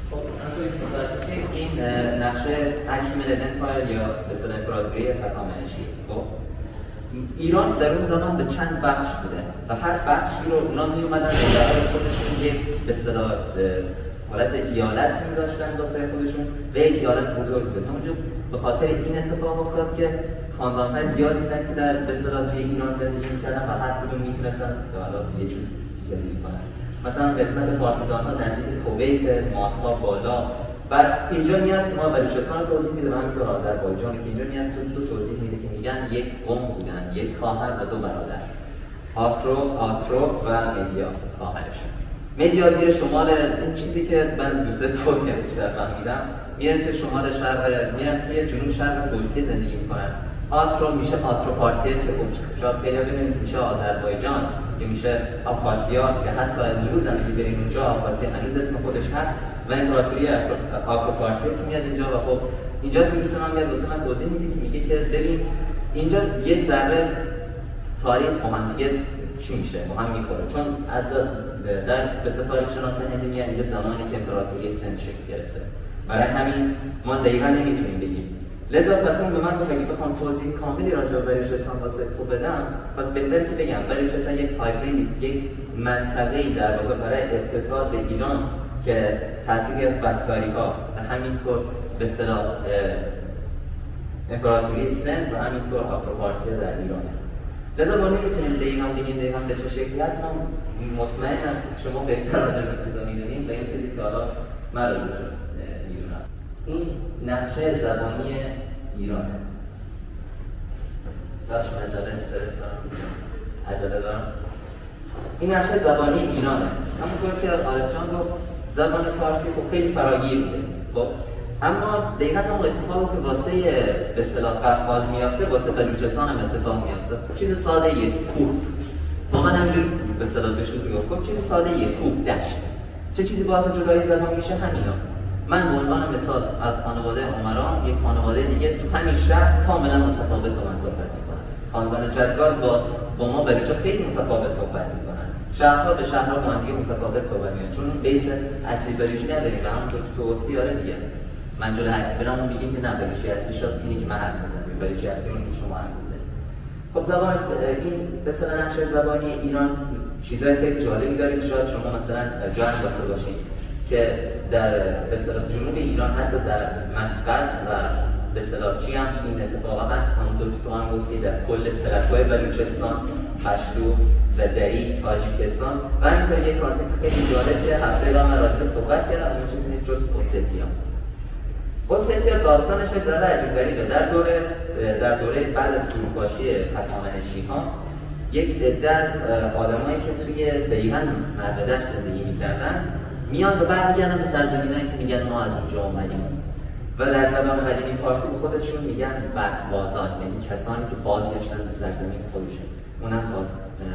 خب همونطوری که این نقشه اکمل امپایر یا به اصطلاح امپراتوری هخامنشی، خب ایران در اون زمان به چند بخش بوده و هر بخشی رو اونا می اومدن برای خودشون یک به اصطلاح حالت ایالت می‌ذاشتن واسه خودشون و یک ایالت بزرگ بود. همونجا به خاطر این اتفاق افتاد که خاندان‌های زیادی بودن که در به اصطلاح توی ایران زندگی می‌کردن و هر کدوم می‌تونستن حالا یه چیز زندگی کنن. مثلا قسمت پارتیزان‌ها نزدیک کویت، ماه‌ها بالا و اینجا میاد ما بلوچستان توضیح میده و همینطور آذربایجان که اینجا میاد تو دو توضیح میده که میگن یک قوم بودن، یک خواهر و دو برادر. آتروک، آتروک و مدیا خواهرش. مدیا میره شمال، این چیزی که من دوست ترکیه بیشتر فهمیدم، میرن تو شمال شرق، میرن توی جنوب شرق ترکیه زندگی میکنن. آترو میشه آتروپارتیه که شاید خیلی ببینید که میشه آذربایجان، که میشه آپاتیا که حتی امروز هم اگه بریم اونجا آپاتیا هنوز اسم خودش هست و امپراتوری آکروپارتیه که میاد اینجا و خب اینجاست که دوستان میاد واسه من توضیح میده که میگه که ببین اینجا یه ذره تاریخ با هم دیگه چی میشه با هم میخوره، چون از در بسیار تاریخ شناس هندی میاد اینجا زمانی که امپراتوری سند شکل گرفته، برای همین ما دقیقا نمیتونیم بگیم. لذا پس اون به من گفت اگه بخوام توضیح کاملی راجع به بلوچستان واسه تو بدم، پس بهتره که بگم بلوچستان یک هایبرید، یک منطقه‌ای در واقع برای اتصال به ایران که ترکیبی از بکتری‌ها و همینطور به اصطلاح امپراتوری سند و همینطور آکروپارتیه در ایران. لذا ما نمیتونیم دقیقاً بگیم دقیقاً به چه شکلی هست. من مطمئنم شما بهتر راجع به چیزا میدونید و این چیزی که حالا من راجع بهش میدونم. این نقشه زبانی ایرانه. باش مثلا استرس دارم، عجله دارم. این نقشه زبانی ایرانه. همونطور که عارف جان گفت زبان فارسی خب خیلی فراگیر بوده. خب اما دقیقاً اون اتفاقی که واسه به اصطلاح قفقاز میافته واسه بلوچستان هم اتفاق میافته. چیز ساده یه کوه. واقعا همینجور به اصطلاح بهش میگفت چیز ساده یه کوه دشت. چه چیزی باعث جدایی زبان میشه؟ همینا. من به عنوان مثال از خانواده عمران یک خانواده دیگه تو همین شهر کاملا متفاوت با من صحبت میکنن. خانواده جدگار با با ما بلوچا خیلی متفاوت صحبت میکنن. شهرها به شهرها با هم دیگه متفاوت صحبت میکنن چون بیس اصلی بلوچی نداریم و همونطور تو اختیاره دیگه. من جلوی برامون میگه که نه بلوچی اصلی شد اینی که من حرف میزنم، بلوچی اصلی اون که شما حرف میزنید. خب زبان این به اصطلاح نقشه زبانی ایران چیزای خیلی جالبی داره که شاید شما مثلا جا انداخته باشید که در به اصطلاح جنوب ایران حتی در مسقط و به اصطلاح چی هم این اتفاقا هست، همونطور که تو هم گفتی در کل ترک‌های بلوچستان، پشتو و دری، تاجیکستان و همینطور یک کانتکست خیلی جالب که هفته قبل من راجع به صحبت کردم، اون چیزی نیست جز اوستیا. اوستیا داستانش یک ذره عجیب غریبه. در دوره در دوره بعد از فروپاشی هخامنشی‌ها یک عده از آدمایی که توی بیهن مربدش زندگی می‌کردن میان و برمیگردن به سرزمینایی که میگن ما از اونجا اومدیم و در زبان قدیمی فارسی به خودشون میگن بربازان، یعنی کسانی که بازگشتن به سرزمین خودشون، اونم باز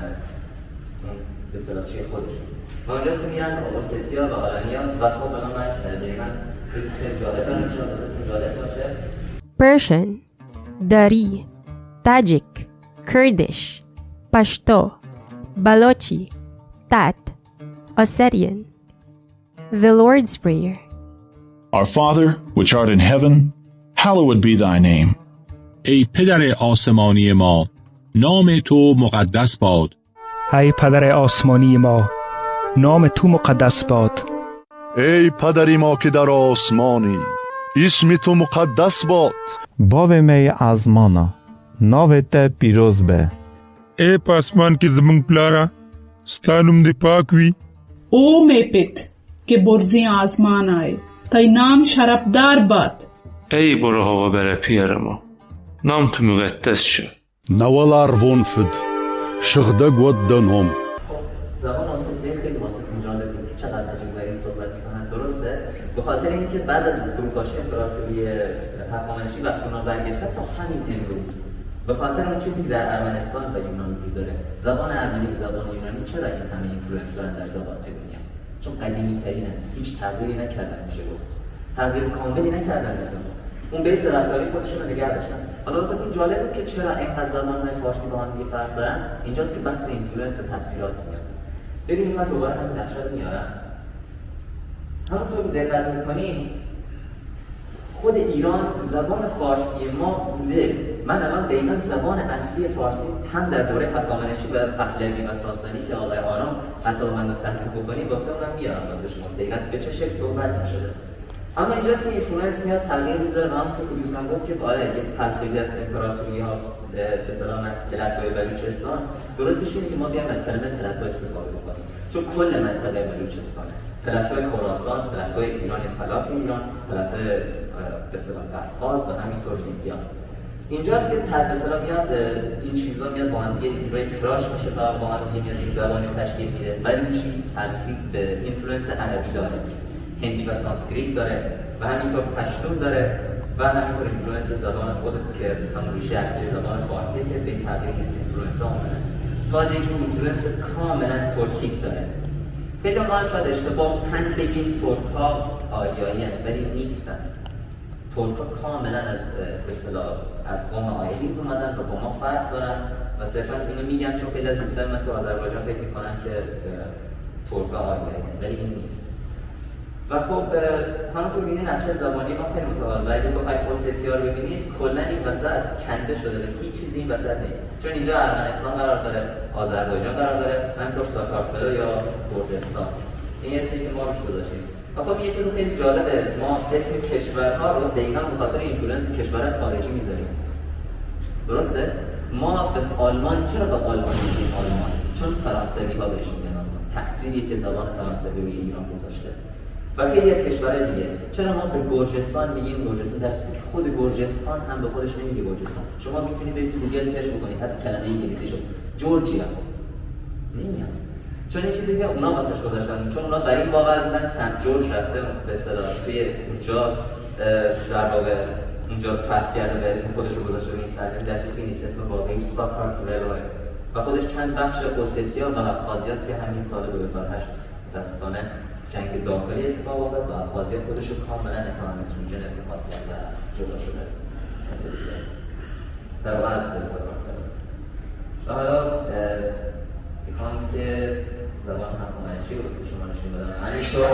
اون به اصطلاح چیه خودشون و اونجاست که میرن اوستیا و آرانیات و خب الان من دقیقاً خیلی جالب دارم که شاید جالب باشه. Persian, Dari, Tajik, Kurdish, Pashto, Balochi, Tat, Ossetian. The Lord's Prayer. Our Father, which art in heaven, hallowed be thy name. ای پدر آسمانی ما، نام تو مقدس باد. ای پدر آسمانی ما، نام تو مقدس باد. ای پدری ما که در آسمانی، اسم تو مقدس باد. باوی می از مانا، نام ته پیروز به. ای پاسمان کی زمون پلارا، ستانم دی پاک وی. او میپت که برزی آسمان آئے تای نام شرفدار باد. ای برو بر پیر ما، نام تو مقدس شه. نوالار ونفد شغدگ ودنهم. زبان اوستیایی خیلی واسهتون جالب بود که چقدر عجیب غریب صحبت میکنن. درسته؟ به خاطر اینکه بعد از فروپاشی امپراتوری هخامنشی وقتی اونا برگشتن تا همین امروز به خاطر اون چیزی که در ارمنستان و یونان وجود داره، زبان ارمنی و زبان یونانی چرا این همه اینفلوئنس دارن در زبان‌های دنیا؟ چون قدیمی ترینن، هیچ تغییری نکردن، میشه گفت تغییر کاملی نکردن. مثلا اون بیس رفتاری خودشون رو نگه داشتن. حالا واسهتون جالب بود که چرا اینقدر زبان‌های فارسی با هم دیگه فرق دارن؟ اینجاست که بحث اینفلوئنس و تاثیرات میاد. ببینید من دوباره همین نقشه رو میارم. همونطور دقت میکنیم خود ایران زبان فارسی ما بوده. من الان دقیقا زبان اصلی فارسی هم در دوره هخامنشی و پهلوی و ساسانی که آقای آرام حتی من رو تحقیق بکنید واسه اونم میارم واسه شما دقیقا به چه شکل صحبت میشده. اما اینجاست که اینفلوئنس میاد تغییر میذاره و همونطور که دوستان گفت که آره یک تلفیقی از امپراتوری ها به اصطلاح تلتای بلوچستان درستش اینه که ما بیایم از کلمه تلتا استفاده بکنیم چون کل منطقه بلوچستانه، تلتای خراسان، تلتای ایران، فلات ایران، تلتای به اصطلاح قفقاز و همینطور لیبیا. اینجاست که به اصطلاح میاد این چیزا میاد با هم دیگه روی کراش میشه و با هم دیگه میاد این زبانی رو تشکیل میده. بلوچی تلفیق به اینفلوئنس عربی داره، هندی و سانسکریت داره و همینطور پشتون داره و همینطور اینفلوئنس زبان خود که همون ریشه اصلی زبان فارسی که به تغییر اینفلوئنس ها اومده. تاجیک اینفلوئنس کاملا ترکیک داره. خیلی ما شاید اشتباه پند بگیم ترک ها آریایی هستند ولی نیستن. ترک ها کاملا از به اصطلاح از قوم آیریز اومدن و با ما فرق دارن و صرفا اینو میگم چون خیلی از دوستان من تو آذربایجان فکر میکنن که ترک ها آریایی هستند ولی این نیست. و خب همونطور بینید نقشه زبانی ما خیلی متفاوته. اگه بخواید اوستی ها رو ببینید کلا این وسط کنده شده و هیچ چیزی این وسط نیست. چون اینجا ارمنستان قرار داره، آذربایجان قرار داره، همینطور ساکارتفلو یا گرجستان. این اسمی که ما روش گذاشتیم. و خب یه چیز خیلی جالبه، ما اسم کشورها رو دقیقاً به خاطر اینفلوئنس کشورهای خارجی میذاریم. درسته؟ ما به آلمان چرا به آلمان میگیم آلمان؟ چون فرانسوی ها بهش میگن آلمان. تأثیری که زبان فرانسوی روی ایران گذاشته. و خیلی از کشورهای دیگه چرا ما به گرجستان میگیم گرجستان در صورتی که خود گرجستان هم به خودش نمیگه گرجستان. شما میتونید برید تو گوگل سرچ بکنید حتی کلمه انگلیسیشو جورجیا نمیاد چون این چیزی که اونا واسش گذاشتن چون اونا بر این باور بودن سنت جورج رفته به اصطلاح توی اونجا در واقع اونجا فتح کرده به اسم خودش رو گذاشته این سرزمین در صورتی نیست اسم واقعی ساکارتفلوه و خودش چند بخش اوستیا و ابخازی است که همین سال دو هزار و هشت متاسفانه جنگ داخلی اتفاق افتاد و ابخازی خودش رو کاملا اتحادیه انتخاب کرد و جدا شده است مثل دیگه در واقع از ساکارتفلو. و حالا میخوام که زبان هخامنشی رو واسه شما نشون بدم. همینطور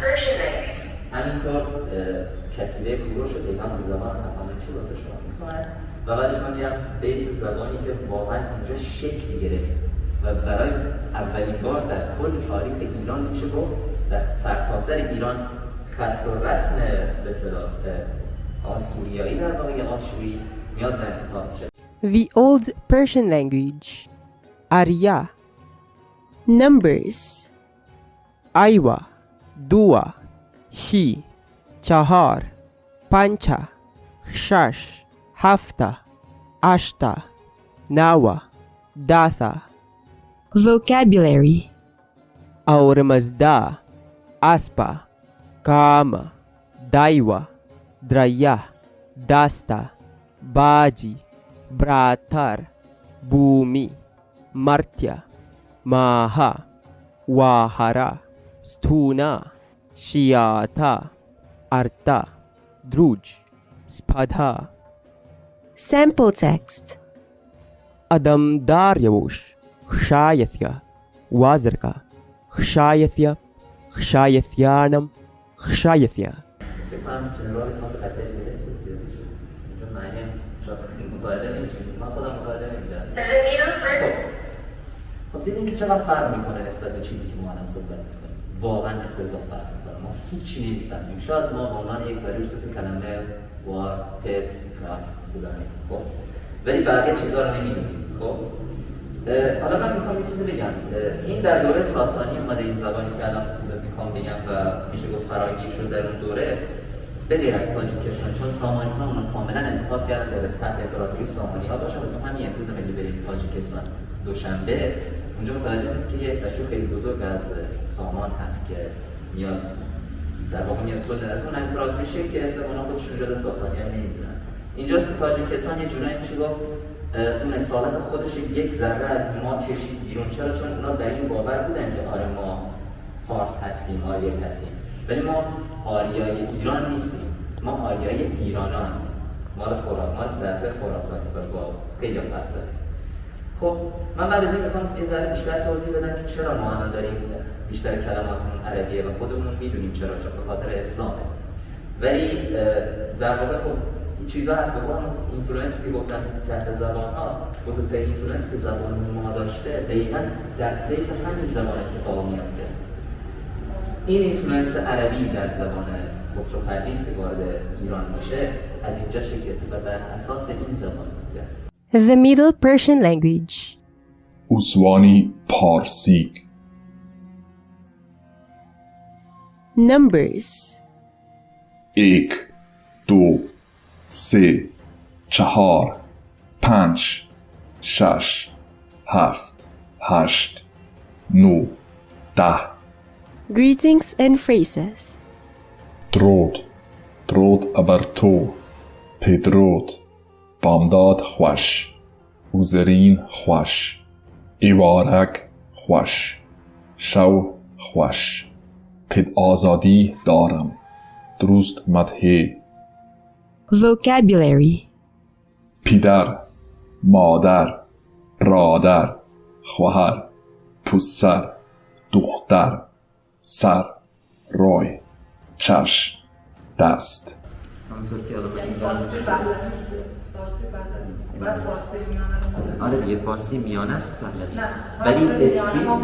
همینطور کتیبه کوروش رو دقیقاً به زبان هخامنشی واسه شما میخونن و بعدش من میرم بیس زبانی که واقعا اینجا شکل گرفت و برای اولین بار در کل تاریخ ایران میشه گفت در سرتاسر ایران خط و رسم به اصطلاح آسوریایی در واقع آشوری میاد در انتخاب میشه. The Old Persian language. Arya. Numbers. Aywa. Dua. Shi. Chahar. Pancha. Shash. Hafta. Ashta. Nawa. Datha. Vocabulary. Auramazda. Aspa. Kama. Daiwa. Draya. Dasta. Baji. Bratar. Bhumi. Martya. Maha. Wahara. Stuna. Shiata. Arta. Druj. Spadha. Sample text. Adam Daryavush. Kshayathya. Wazirka. Kshayathya. Kshayathyanam. Kshayathya. خب دیدین که چقدر فرق میکنه نسبت به چیزی که ما الان صحبت میکنیم. واقعا اختلاف فرق میکنه. ما هیچی نمیفهمیم. شاید ما به عنوان یک بلوچ دو تا کلمه وار، پت، رات بودنیم. خب ولی بقیه چیزا رو نمیدونیم. خب حالا من میخوام یه چیزی بگم. این در دوره ساسانی اومده این زبانی که الان میخوام بگم و میشه گفت فراگیر شد در اون دوره به غیر از تاجیکستان چون سامانی ها اونو کاملا انتخاب کردن در تحت امپراتوری سامانی ها باشن و تو همین امروز هم اگه برید تاجیکستان دوشنبه اونجا متوجه که یه استاشو خیلی بزرگ از سامان هست که میاد در واقع میاد کل از اون امپراتوری شکل گرفته اونا خودشون جدا ساسانی ها نمیدونن. اینجاست که تاجیکستان یه جورایی میشه گفت اون اصالت خودش یک ذره از ما کشید بیرون. چرا؟ چون اونا در این باور بودن که آره ما فارس هستیم، آریایی هستیم ولی ما آریای ایران نیستیم، ما آریای ایرانان، مال خراسان، مال تلتای خراسان با خیلی فرق داره. خب من بعد از این میخوام یه ذره بیشتر توضیح بدم که چرا ما الان داریم بیشتر کلماتمون عربیه و خودمون میدونیم چرا، چون به خاطر اسلامه. ولی در واقع خب چیزا هست که اون اینفلوئنس که گفتن تحت زبان ها، بزرگترین اینفلوئنس که زبان ما داشته دقیقاً در پلیس همین زبان اتفاق میفته. این اینفلوئنس عربی در زبان خسرو پرویز که وارد ایران میشه از اینجا شکل گرفته و بر اساس این زبان بوده. The Middle Persian language. اوسوانی پارسی. Numbers. یک، دو، سه، چهار، پنج، شش، هفت، هشت، نو، ده. Greetings and phrases. درود، درود ابر تو، پدرود، بامداد خوش، اوزرین خوش، ایوارک خوش، شو خوش، پد آزادی دارم، درست مدهی. Vocabulary. پدر، مادر، برادر، خواهر، پسر، دختر، سر، رای، چشم، دست. آره دیگه فارسی میانه است پهلوی، ولی اسکریپت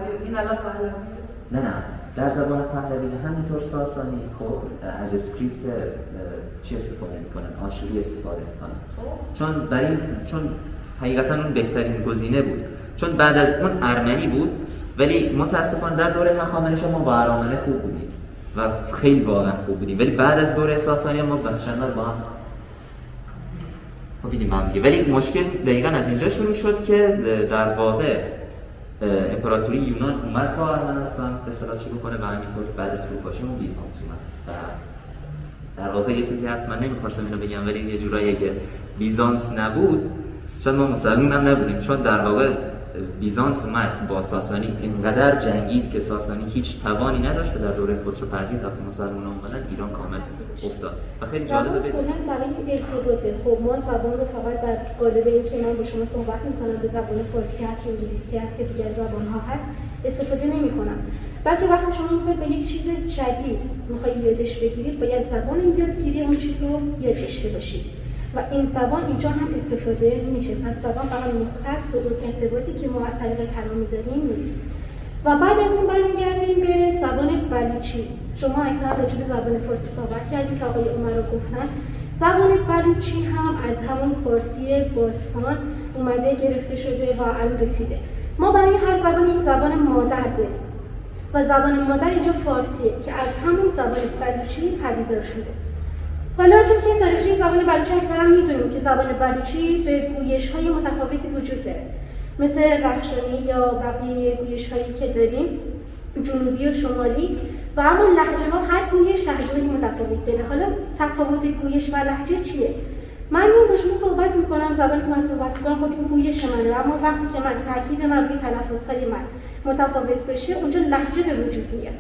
نه نه در زبان پهلوی همینطور ساسانی خب از اسکریپت چی استفاده میکنن؟ آشوری استفاده میکنن، چون برای چون حقیقتا اون بهترین گزینه بود، چون بعد از اون ارمنی بود، ولی متاسفانه در دوره هخامنشی ما با ارامنه خوب بودیم و خیلی واقعا خوب بودیم، ولی بعد از دوره ساسانی ما بخشندار با هم دیدیم هم دیگه. ولی مشکل دقیقا از اینجا شروع شد که در واقع امپراتوری یونان اومد با ارمنستان به اصطلاح چی بکنه و همینطور بعد از فروپاشی اون بیزانس اومد و در واقع یه چیزی هست من نمیخواستم اینو بگم ولی یه جورایی که بیزانس نبود چون ما مسلمون هم نبودیم، چون در واقع بیزانس اومد با ساسانی اینقدر جنگید که ساسانی هیچ توانی نداشت و در دوره خسرو پرویز وقتی مسلمان‌ها اومدن ایران کامل افتاد و خیلی جالبه بدونید کلا برای ارتباطه. خب ما زبان رو فقط در قالب اینکه من با شما صحبت می‌کنم به زبان فارسی هست یا انگلیسی هست که دیگر زبان‌ها هست استفاده نمی‌کنم، بلکه وقتی شما می‌خواید به یک چیز جدید می‌خواید یادش بگیرید باید زبان یادگیری اون چیز رو یاد داشته باشید و این زبان اینجا هم استفاده میشه. پس زبان فقط مختص به اون ارتباطی که ما از طریق کلامی داریم نیست. و بعد از این برمیگردیم به زبان بلوچی. شما اصلا راجع به زبان فارسی صحبت کردید که آقای عمر رو گفتن. زبان بلوچی هم از همون فارسی باستان اومده گرفته شده و الان رسیده. ما برای هر زبان یک زبان مادر داریم و زبان مادر اینجا فارسیه که از همون زبان بلوچی پدیدار شده. حالا چون که تاریخچه زبان بلوچی اکثرا میدونیم که زبان بلوچی به گویش‌های متفاوتی وجود داره، مثل رخشانی یا بقیه گویش‌هایی که داریم جنوبی و شمالی و اما لهجه ها هر گویش لهجه‌های متفاوتی داره. حالا تفاوت گویش و لهجه چیه؟ من میام با شما صحبت میکنم، زبانی که من صحبت میکنم خب این گویش منه، اما وقتی که من تاکید من روی تلفظهای من متفاوت بشه اونجا لهجه به وجود میاد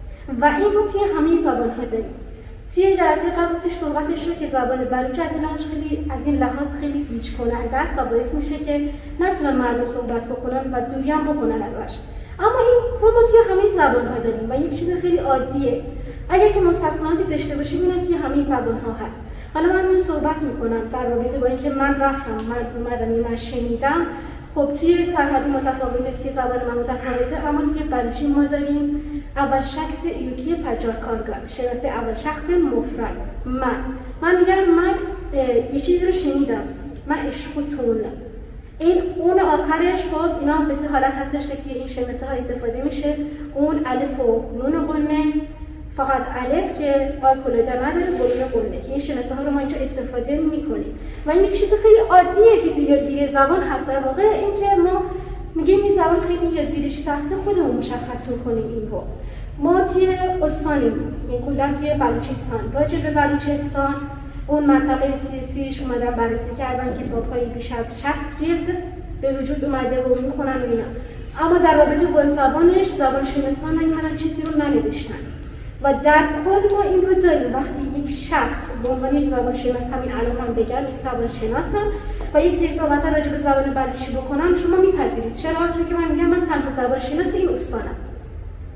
و این رو توی همه زبان‌ها داریم. توی جلسه قبلش صحبتش شد که زبان بلوچی از این لحاظ خیلی از این لحاظ خیلی گیج کننده است و باعث میشه که نتونن مردم صحبت بکنن و دوری هم بکنن ازش. اما این رو ما توی همه زبان‌ها داریم و یک چیز خیلی عادیه. اگر که مستثناتی داشته باشیم اینم توی همه زبان‌ها هست. حالا من میام صحبت میکنم در رابطه با اینکه من رفتم، من اومدم، من شنیدم. خب توی سرحدی متفاوته، توی زبان من متفاوته، اما توی بلوچی ما داریم اول شخص ایوکی پجارکارگان، شناسه اول شخص مفرد من. من میگم من یه چیزی رو شنیدم، من عشقتون. این اون آخرش خب اینا به سه حالت هستش که توی این شناسه ها استفاده میشه. اون الف و نون قلمه، فقط الف که آیکولوژا نداره، قلمه قلمه که این شناسه ها رو ما اینجا استفاده میکنیم و این چیز خیلی عادیه که توی یادگیری زبان هست. در واقع این که ما میگیم این زبان خیلی یادگیریش سخته خودمون مشخص میکنیم این رو. ما توی استانیم، این کلا توی بلوچستان، راجع به بلوچستان اون منطقه سیاسیش اومدن بررسی کردن، کتاب‌های بیش از شصت جلد به وجود اومده و میخونن اینا، اما در رابطه با زبانش زبان شناسان نیومدن چیزی رو ننوشتن و در کل ما این رو داریم. وقتی یک شخص به عنوان یک زبان شناس، همین الان من بگم یک زبان شناسم و یک سری صحبت راجع به زبان بلوچی بکنم، شما میپذیرید. چرا؟ چون که من میگم من تنها زبان شناس این استانم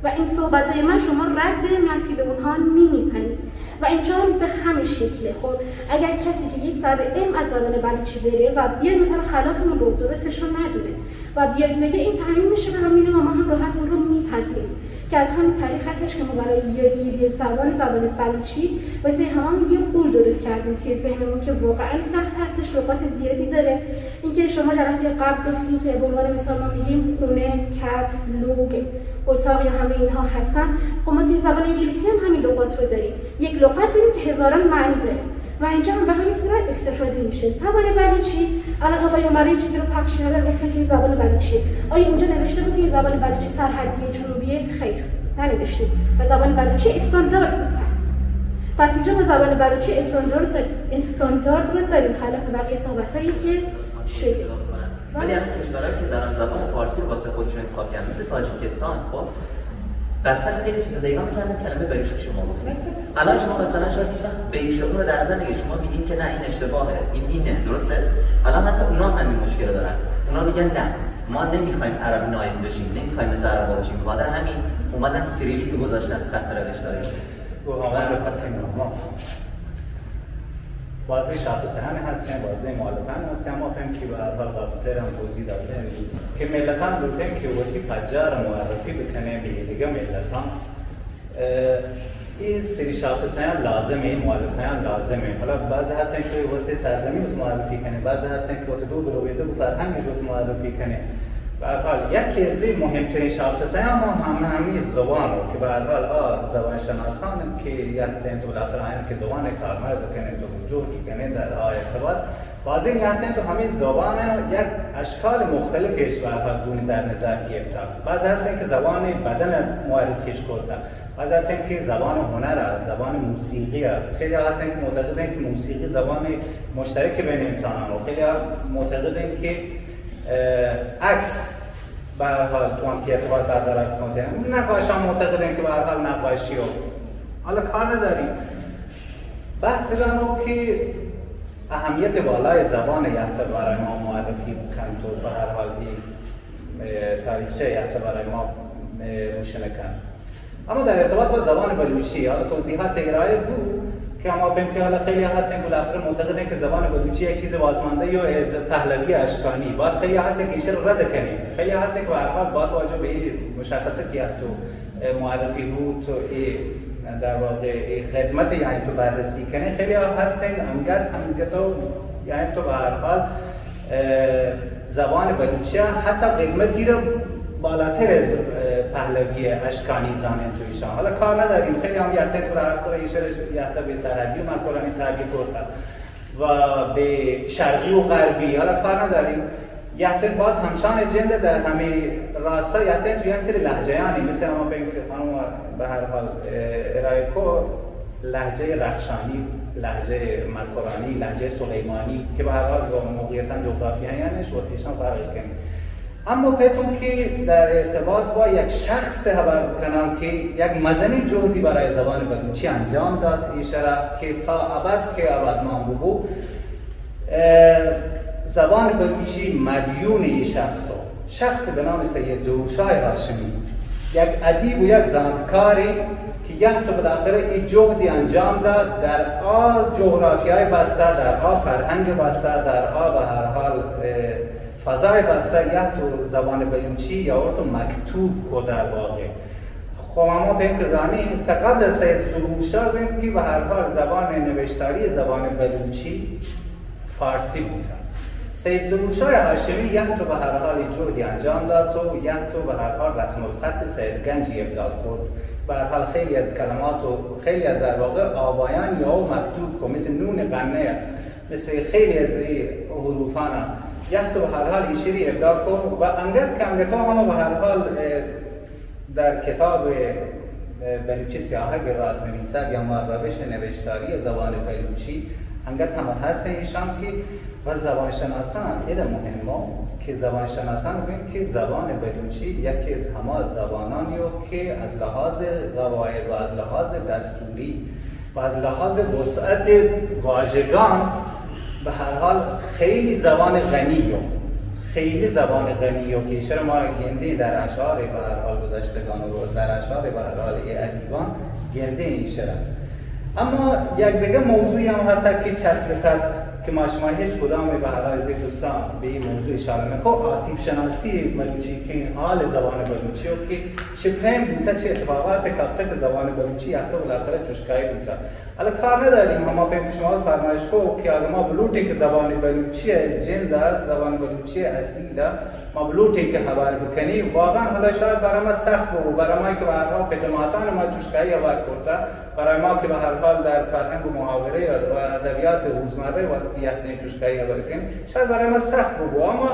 و این صحبت‌های من شما رد منفی به اونها نمیزنید و اینجا به همین شکله. خب اگر کسی که یک ذره علم از زبان بلوچی داره و بیاد مثلا خلافمون رو درستش رو ندونه و بیاد بگه این تامین میشه به همین و ما هم راحت اون رو میپذیریم که از همین طریق هستش که ما برای یادگیری زبان زبان بلوچی واسه همون یه قول درست کردیم توی ذهنمون که واقعا سخت هستش، لغات زیادی داره. اینکه شما جلسه قبل گفتید که به عنوان مثال ما میگیم خونه، کت، لوگ، اتاق یا همه اینها هستن. خب ما توی زبان انگلیسی هم همین لغات رو داریم. یک لغت داریم که هزاران معنی داره و اینجا هم به همین صورت استفاده میشه. زبان بلوچی الان آقای عمری چیزی رو پخش کرده گفتن که این زبان بلوچی. آیا اونجا نوشته بود که این زبان بلوچی سرحدی جنوبی؟ خیر، ننوشته. و زبان بلوچی استاندارد هست. پس اینجا ما زبان بلوچی استاندارد استاندارد رو داریم خلاف بقیه صحبتایی که شده. ولی الان کشورهایی که دارن زبان فارسی رو واسه خودشون انتخاب کردن مثل تاجیکستان، خب درصد خیلی چیزا دقیقاً مثلا کلمه بلوچی که شما گفتید. الان شما مثلا شاید هیچ وقت بیس اون رو در نظر نگیرید، شما میگین که نه این اشتباهه، این اینه، درسته؟ الان حتی اونا هم همین مشکل دارن. اونا میگن نه ما نمیخوایم عربی نایز بشیم، نمیخوایم مثل عربا باشیم. بخاطر همین اومدن سیریلیک رو گذاشتن خط روش داره میشه. پس این ما بازی شاخص همه هستیم، بازی مؤلفان هستیم. ما فهم که به هر حال قاطر هم توضیح داده امروز که ملتان بودن که وقتی پجار معرفی بکنه به دیگه ملتان این سری شاخص ها لازمه، مؤلفان لازمه. حالا بعضی هستن که وقتی سرزمین رو معرفی کنه، بعضی هستن که وقتی دو گروه دو فرهنگ رو معرفی کنه. به هر حال یکی از مهمترین شاخص ها ما هم همین زبان رو که به هر حال زبان شناسان که یادتن تو لافران که زبان کارمرز کنه تو وجودی کنه در ارتباط بعضی یادتن تو همین زبان یک اشکال مختلفش به هر حال دون در نظر گرفته. بعضی هستن که زبان بدن معرفیش کرده، بعضی هستن که زبان هنر، زبان موسیقی. خیلی هستن که معتقدن که موسیقی زبان مشترک بین انسانان و خیلی معتقدن که عکس به هر حال تو هم که ارتباط برقرار کنه. نقاشی هم معتقدن که به هر حال نقاشی رو حالا کار نداریم. بحث دارم که اهمیت بالای زبان یحته برای ما معرفی بکن تو به هر حال این تاریخچه یحته برای ما روشن کن. اما در ارتباط با زبان بلوچی حالا توضیحات ارائه بود که ما بهم که حالا خیلی هستن که بالاخره معتقدن که زبان بلوچی یک چیز بازمانده یا از پهلوی اشکانی، باز خیلی هستن که ایشه رو رد کنیم. خیلی هستن که به هر حال با توجه به مشخصه که تو معرفی بود تو در واقع خدمت یعنی تو بررسی کنه، خیلی هستن انگار همینگه تو یعنی تو به هر حال زبان بلوچی حتی قدمتی رو بالاتر از پهلوی اشکانی زانن تویشان. حالا کار نداریم، خیلی هم یحته تو در اطور ایشهش یحته به سرحدی و مکرانی ترگی کرده و به شرقی و غربی حالا کار نداریم. یحته باز همشان جنده در همه راستا یحته تو یک سری لهجه‌یانی مثل ما بگیم که خانم به هر حال ارائه کو لهجه رخشانی، لهجه مکرانی، لهجه سلیمانی که به هر حال موقعیتاً جغرافیایی یعنیش و ایشان فرقی کنیم. اما فهمتون که در ارتباط با یک شخص خبر کنم که یک مزنی جهدی برای زبان بلوچی انجام داد ایشاره که تا ابد که ابد ما بود زبان بلوچی مدیون این شخص شخص به نام سید ظهورشاه هاشمی، یک ادیب و یک زندکاری که یک تا بالاخره این جهدی انجام داد در آز جغرافیای بسته، در آ فرهنگ بسته، در آ به هر حال فضای بسته یک تو زبان بلوچی یا تو مکتوب کو در واقع. خب ما بهم که دانیم تا قبل از سید ظهورشاه بهم که به هر حال زبان نوشتاری زبان بلوچی فارسی بود. سید ظهورشاه هاشمی یک تو به هر حال جهدی انجام داد و یک تو به هر حال رسم الخط سید گنجی ابداع کرد. به هر حال خیلی از کلمات و خیلی از در واقع آبایان یا مکتوب کو مثل نون قنه، مثل خیلی از حروفان یک تو به هر حال ایشری ابداع کن و انگت که انگت ها همه به هر حال در کتاب بلوچی سیاهک راست نویسد یا روش نوشتاری زبان بلوچی انگت همه هستن ایشان که و زبان شناسان ایده مهمه که زبان شناسان بگیم که زبان بلوچی یکی از همه زبانانی که از لحاظ قواعد و از لحاظ دستوری و از لحاظ وسعت واژگان به هر حال خیلی زبان غنیه، خیلی زبان غنی و کشور ما گنده در اشعار به هر حال گذشتگان و در اشعار به هر حال ادیبان گنده این شعر. اما یک دیگه موضوعی هم هست که چسبتت که ما شما هیچ کدام به هر حال دوستان به این موضوع اشاره میکنم، آسیب شناسی بلوچی که حال زبان بلوچی و که چه پیم بوده چه اتفاقات کافته که زبان بلوچی حتی بالاخره چشکایی بوده. حالا کار نداریم اما پیم شما فرمایش کو که اگر ما بلوٹی که زبان بلوچی جنده زبان بلوچی اصیله ما بلوٹی که خبر بکنیم واقعا حالا شاید برای ما سخت بود، برای ما که به هر حال خدماتان ما چشکایی خبر کرده، برای ما که به هر حال در فرهنگ و محاوره و ادبیات روزمره و یعنی چشکایی خبر کنیم شاید برای ما سخت بود. اما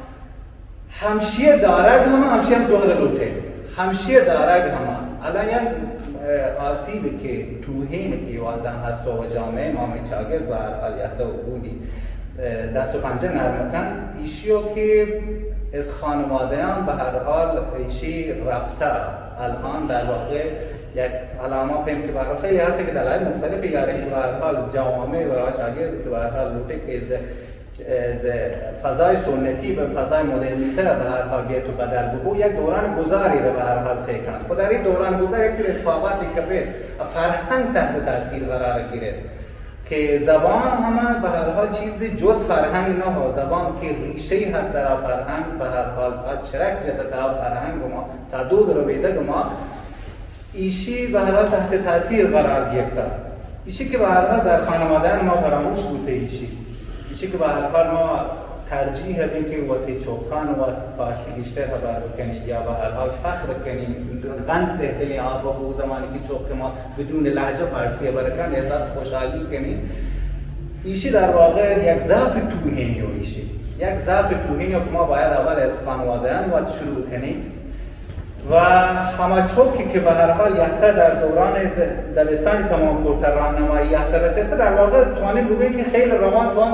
همشیه دارگ هم همشیه هم جهد لوته همشیه دارگ هم الان یک آسیبی که توهینی که والدن هست و جامعه ما میچاگرد و علیت و بودی دست و پنجه نرم کن ایشیو که از خانوادهان به هر حال ایشی رفته الان در واقع یک علامه پیم که برای خیلی هسته که دلائل مختلفی یاره که به هر حال جوامع و شاگرد که به هر حال لوته که از فضای سنتی به فضای مدرنیته به هر حال گیت و بدل بگو یک دوران گذاری رو به هر حال تکند و در این دوران گذار یک سری اتفاقاتی که به فرهنگ تحت تاثیر قرار گیره که زبان همه به هر حال چیزی جز فرهنگ نه، زبان که ریشه هست در فرهنگ به هر حال چرک جده در فرهنگ ما تا دو رو بیده ما ایشی به هر حال تحت تاثیر قرار گرفته. ایشی که به هر حال در خانواده ما فراموش بوده، ایشی ایشی که به هر حال ما ترجیح بدیم که وقتی چوکان و فارسی بیشتر خبر بکنید یا به هر حال فخر کنیم قند دلی آقا و زمانی که چوک ما بدون لهجه فارسی برکن احساس خوشحالی کنیم. ایشی در واقع یک ضعف توهینی و ایشی یک ضعف توهینی که ما باید اول از خانواده وقت شروع کنیم و همه چوکی که به هر حال یحته در دوران دبستان تمام کرده راهنمایی یحته رسیسه در واقع توانیم بگوییم که خیلی روان توان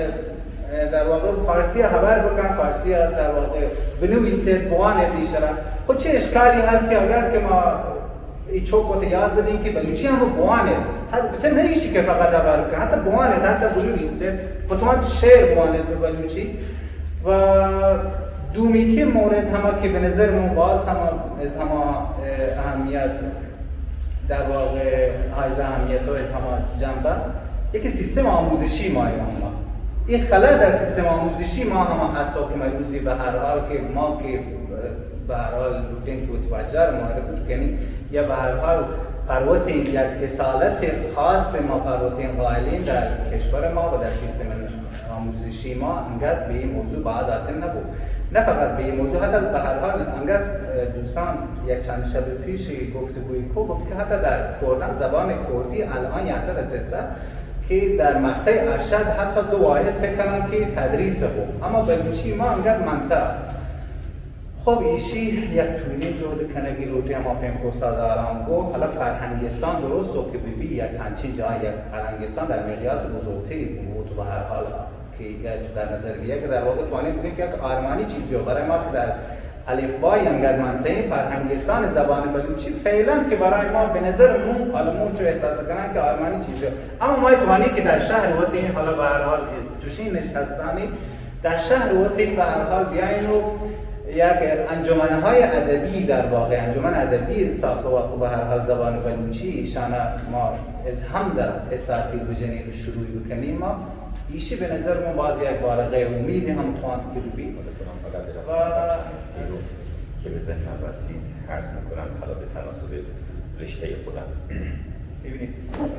در واقع فارسی خبر بکن، فارسی در واقع بنویسید بوانه دیشرن. خود چه اشکالی هست که اگر که ما این چوک رو یاد بدیم که بلوچی هم بوانه چه نریشی که فقط خبر بکن حتی بوانه حتی بنویسید خودتوان شعر بوانه به بلوچی. و دومی که مورد همه که به نظر من باز همه از همه اهمیت در واقع های اهمیت و از همه جنبه یکی سیستم آموزشی ما ما این خلل در سیستم آموزشی ما همه اصلا که مروزی به هر حال که ما که به هر حال بودیم که متوجه رو معرفت کنیم یا به هر حال پروت یک اصالت خاص ما پروتین قائلین در کشور ما و در سیستم آموزشی ما انقدر به این موضوع باید آتن نبود. نه فقط به این موضوع حتی به هر حال انقدر دوستان یک چند شب پیش گفتگوی کو گفت که حتی در کردن زبان کردی الان یحته رسیسه که در مقطع ارشد حتی دو واحد فکر کنم که تدریس بود اما بلوچی ما انقدر منطق خب ایشی یک توینی جهد کنگی لوتی اما پیم کوسا دارم گفت حالا فرهنگستان درست و که ببی یک همچین جای یک فرهنگستان در مقیاس بزرگتری بود و هر حال که در نظر گیره که در واقع توانیم بگیم که یک آرمانی چیزی رو برای ما که در الفبای انقدر منطقی فرهنگستان زبان بلوچی فعلا که برای ما به نظر مون حالا مون چو احساس کنن که آرمانی چیزی رو اما ما توانیم که در شهر وقتی این حالا به هر حال جوشین نشستانی در شهر وقتی به هر حال بیاین و یک انجمنهای ادبی در واقع انجمن ادبی ساخته و به هر حال زبان بلوچی شانه ما از همده استارتیل بجنین رو شروع بکنیم ما ایشی به نظر ما باز یک بار غیر امیدی هم تواند که ببین و که به ذهنم رسید عرض میکنم حالا به تناسب رشته خودم. ببینید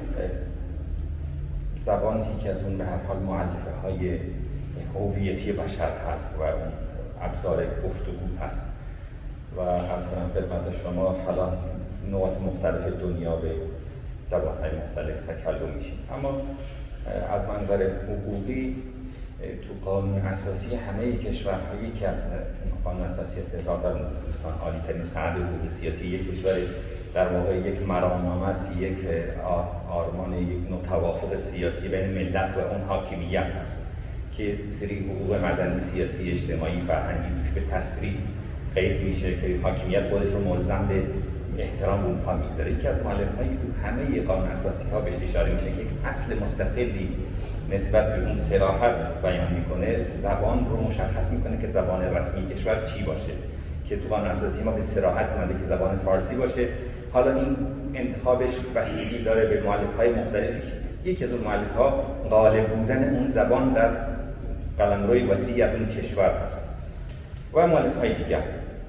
زبان یکی از اون به هر حال مؤلفه های هویتی بشر هست و اون ابزار گفتگو هست و عرض کنم خدمت شما حالا نوعات مختلف دنیا به زبان‌های مختلف تکلم میشیم اما از منظر حقوقی تو قانون اساسی همه کشورها یکی از قانون اساسی استدلال در دوستان عالی ترین سند حقوق سیاسی یک کشور در واقع یک مرامنامه است، یک آرمان، یک نوع توافق سیاسی بین ملت و اون حاکمیت است که سری حقوق مدنی، سیاسی، اجتماعی، فرهنگی توش به تصریح قید میشه که حاکمیت خودش رو ملزم به احترام اونها میذاره. یکی از مؤلفه‌هایی که تو همه قانون اساسی ها بهش اشاره میشه که یک اصل مستقلی نسبت به اون صراحت بیان میکنه، زبان رو مشخص میکنه که زبان رسمی کشور چی باشه، که تو قانون اساسی ما به صراحت اومده که زبان فارسی باشه. حالا این انتخابش بستگی داره به مؤلفه‌های مختلفی. یکی از اون مؤلفه‌ها غالب بودن اون زبان در قلمروی وسیع از اون کشور هست و مؤلفه‌های دیگر.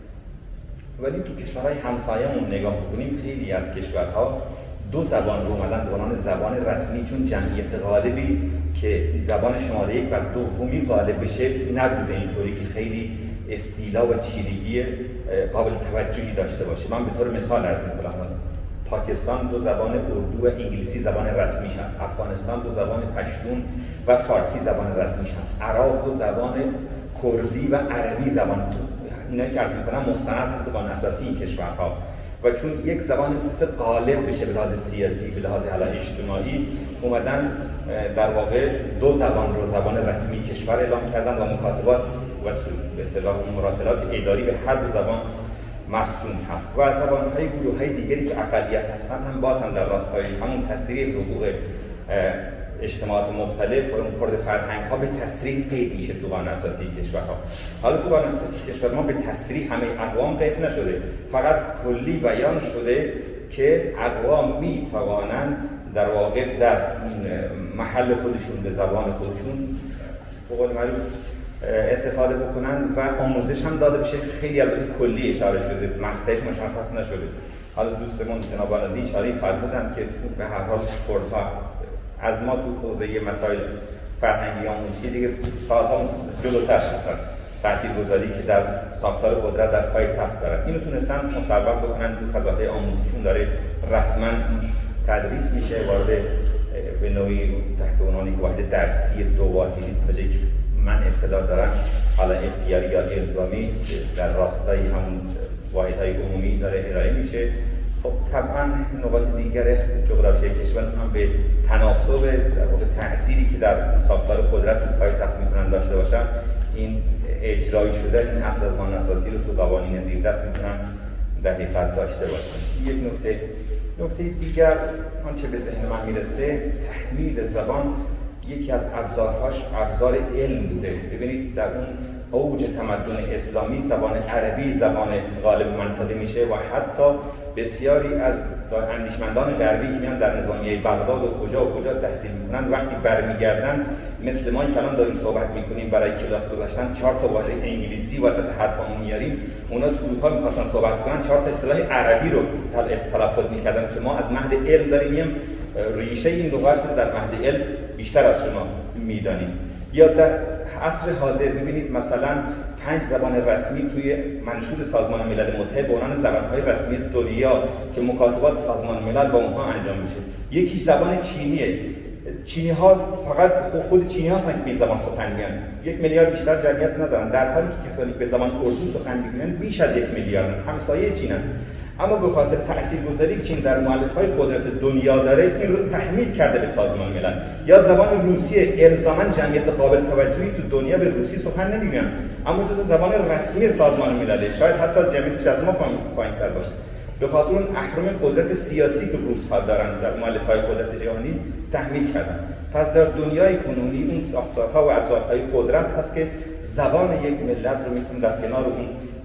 ولی تو کشورهای همسایه‌مون نگاه بکنیم، خیلی از کشورها دو زبان رو اومدن به عنوان زبان رسمی، چون جمعیت غالبی که زبان شماره یک و دومی غالب بشه نبوده اینطوری که خیلی استیلا و چیرگی قابل توجهی داشته باشه. من به طور مثال عرض می‌کنم، پاکستان دو زبان اردو و انگلیسی زبان رسمیش هست، افغانستان دو زبان پشتون و فارسی زبان رسمیش هست، عراق دو زبان کردی و عربی زبان. اینایی که عرض می‌کنم مستند هست به قانون اساسی این کشورها، و چون یک زبان تونسته غالب بشه به لحاظ سیاسی، به لحاظ حالا اجتماعی، اومدن در واقع دو زبان رو زبان رسمی کشور اعلام کردن و مکاتبات و به اصطلاح مراسلات اداری به هر دو زبان مرسوم هست. و زبان‌های گروه‌های دیگری که اقلیت هستن هم باز هم در راستای همون تسریع حقوق اجتماعات مختلف و اون خورد فرهنگ‌ها به تسریع قید میشه تو قانون اساسی کشورها. حالا تو قانون اساسی کشور ما به تسریع همه اقوام قید نشده، فقط کلی بیان شده که اقوام میتوانند در واقع در محل خودشون به زبان خودشون به قول معروف استفاده بکنن و آموزش هم داده بشه. خیلی البته کلی اشاره شده، مقطعش مشخص نشده. حالا دوستمون جناب آنازی اشاره فرمودن که به هر حال خردها از ما تو حوزه مسائل فرهنگی آموزشی دیگه سالها جلوتر هستن. تاثیرگذاری که در ساختار قدرت در پایتخت دارن، اینو تونستن مصوب بکنن تو فضاهای آموزشیشون داره رسما تدریس میشه، وارد به نوعی تحت عنوان واحد درسی دو واحدی به جایی که من اقتدار دارم حالا اختیاری یا الزامی در راستای همون واحدهای عمومی داره ارائه میشه. خب طبعا نقاط دیگر جغرافیای کشور هم به تناسب در واقع تأثیری که در ساختار قدرت تو پایتخت میتونن داشته باشن، این اجرایی شده این اصل از قانون اساسی رو تو قوانین زیر دست میتونن در حقیقت داشته باشن. یک نکته نکته دیگر آنچه به ذهن من میرسه، تحمیل زبان یکی از ابزارهاش ابزار علم بوده. ببینید در اون اوج تمدن اسلامی زبان عربی زبان غالب منطقه میشه و حتی بسیاری از اندیشمندان غربی که میان در نظامیه بغداد و کجا و کجا تحصیل میکنن وقتی برمیگردن مثل ما که الان داریم صحبت میکنیم برای کلاس گذاشتن چهار تا واژه انگلیسی وسط حرفامون میاریم، اونا تو اروپا میخواستن صحبت کنن چهار تا اصطلاح عربی رو تلفظ میکردن که ما از مهد علم داریم ریشه این لغات رو در مهد علم بیشتر از شما میدانیم. یا در عصر حاضر ببینید مثلا پنج زبان رسمی توی منشور سازمان ملل متحد به عنوان زبان‌های رسمی دنیا که مکاتبات سازمان ملل با اونها انجام میشه. یکیش زبان چینیه. چینی ها فقط خود چینی ها هستن که به زبان سخن میگن. یک میلیارد بیشتر جمعیت ندارن، در حالی که کسانی به زبان اردو سخن میگن بیش از یک میلیارد، همسایه چینن. اما به خاطر تاثیرگذاری چین در مؤلفه‌های قدرت دنیا داره این رو تحمیل کرده به سازمان ملل. یا زبان روسیه، الزاما جمعیت قابل توجهی تو دنیا به روسی سخن نمیگن، اما جزو زبان رسمی سازمان ملل، شاید حتی جمعیتش از ما پایین‌تر باشه. به خاطر اون اهرم قدرت سیاسی که روس‌ها دارن در مؤلفه‌های قدرت جهانی تحمیل کردن. پس در دنیای کنونی اون ساختارها و ابزارهای قدرت هست که زبان یک ملت رو میتونه در کنار اون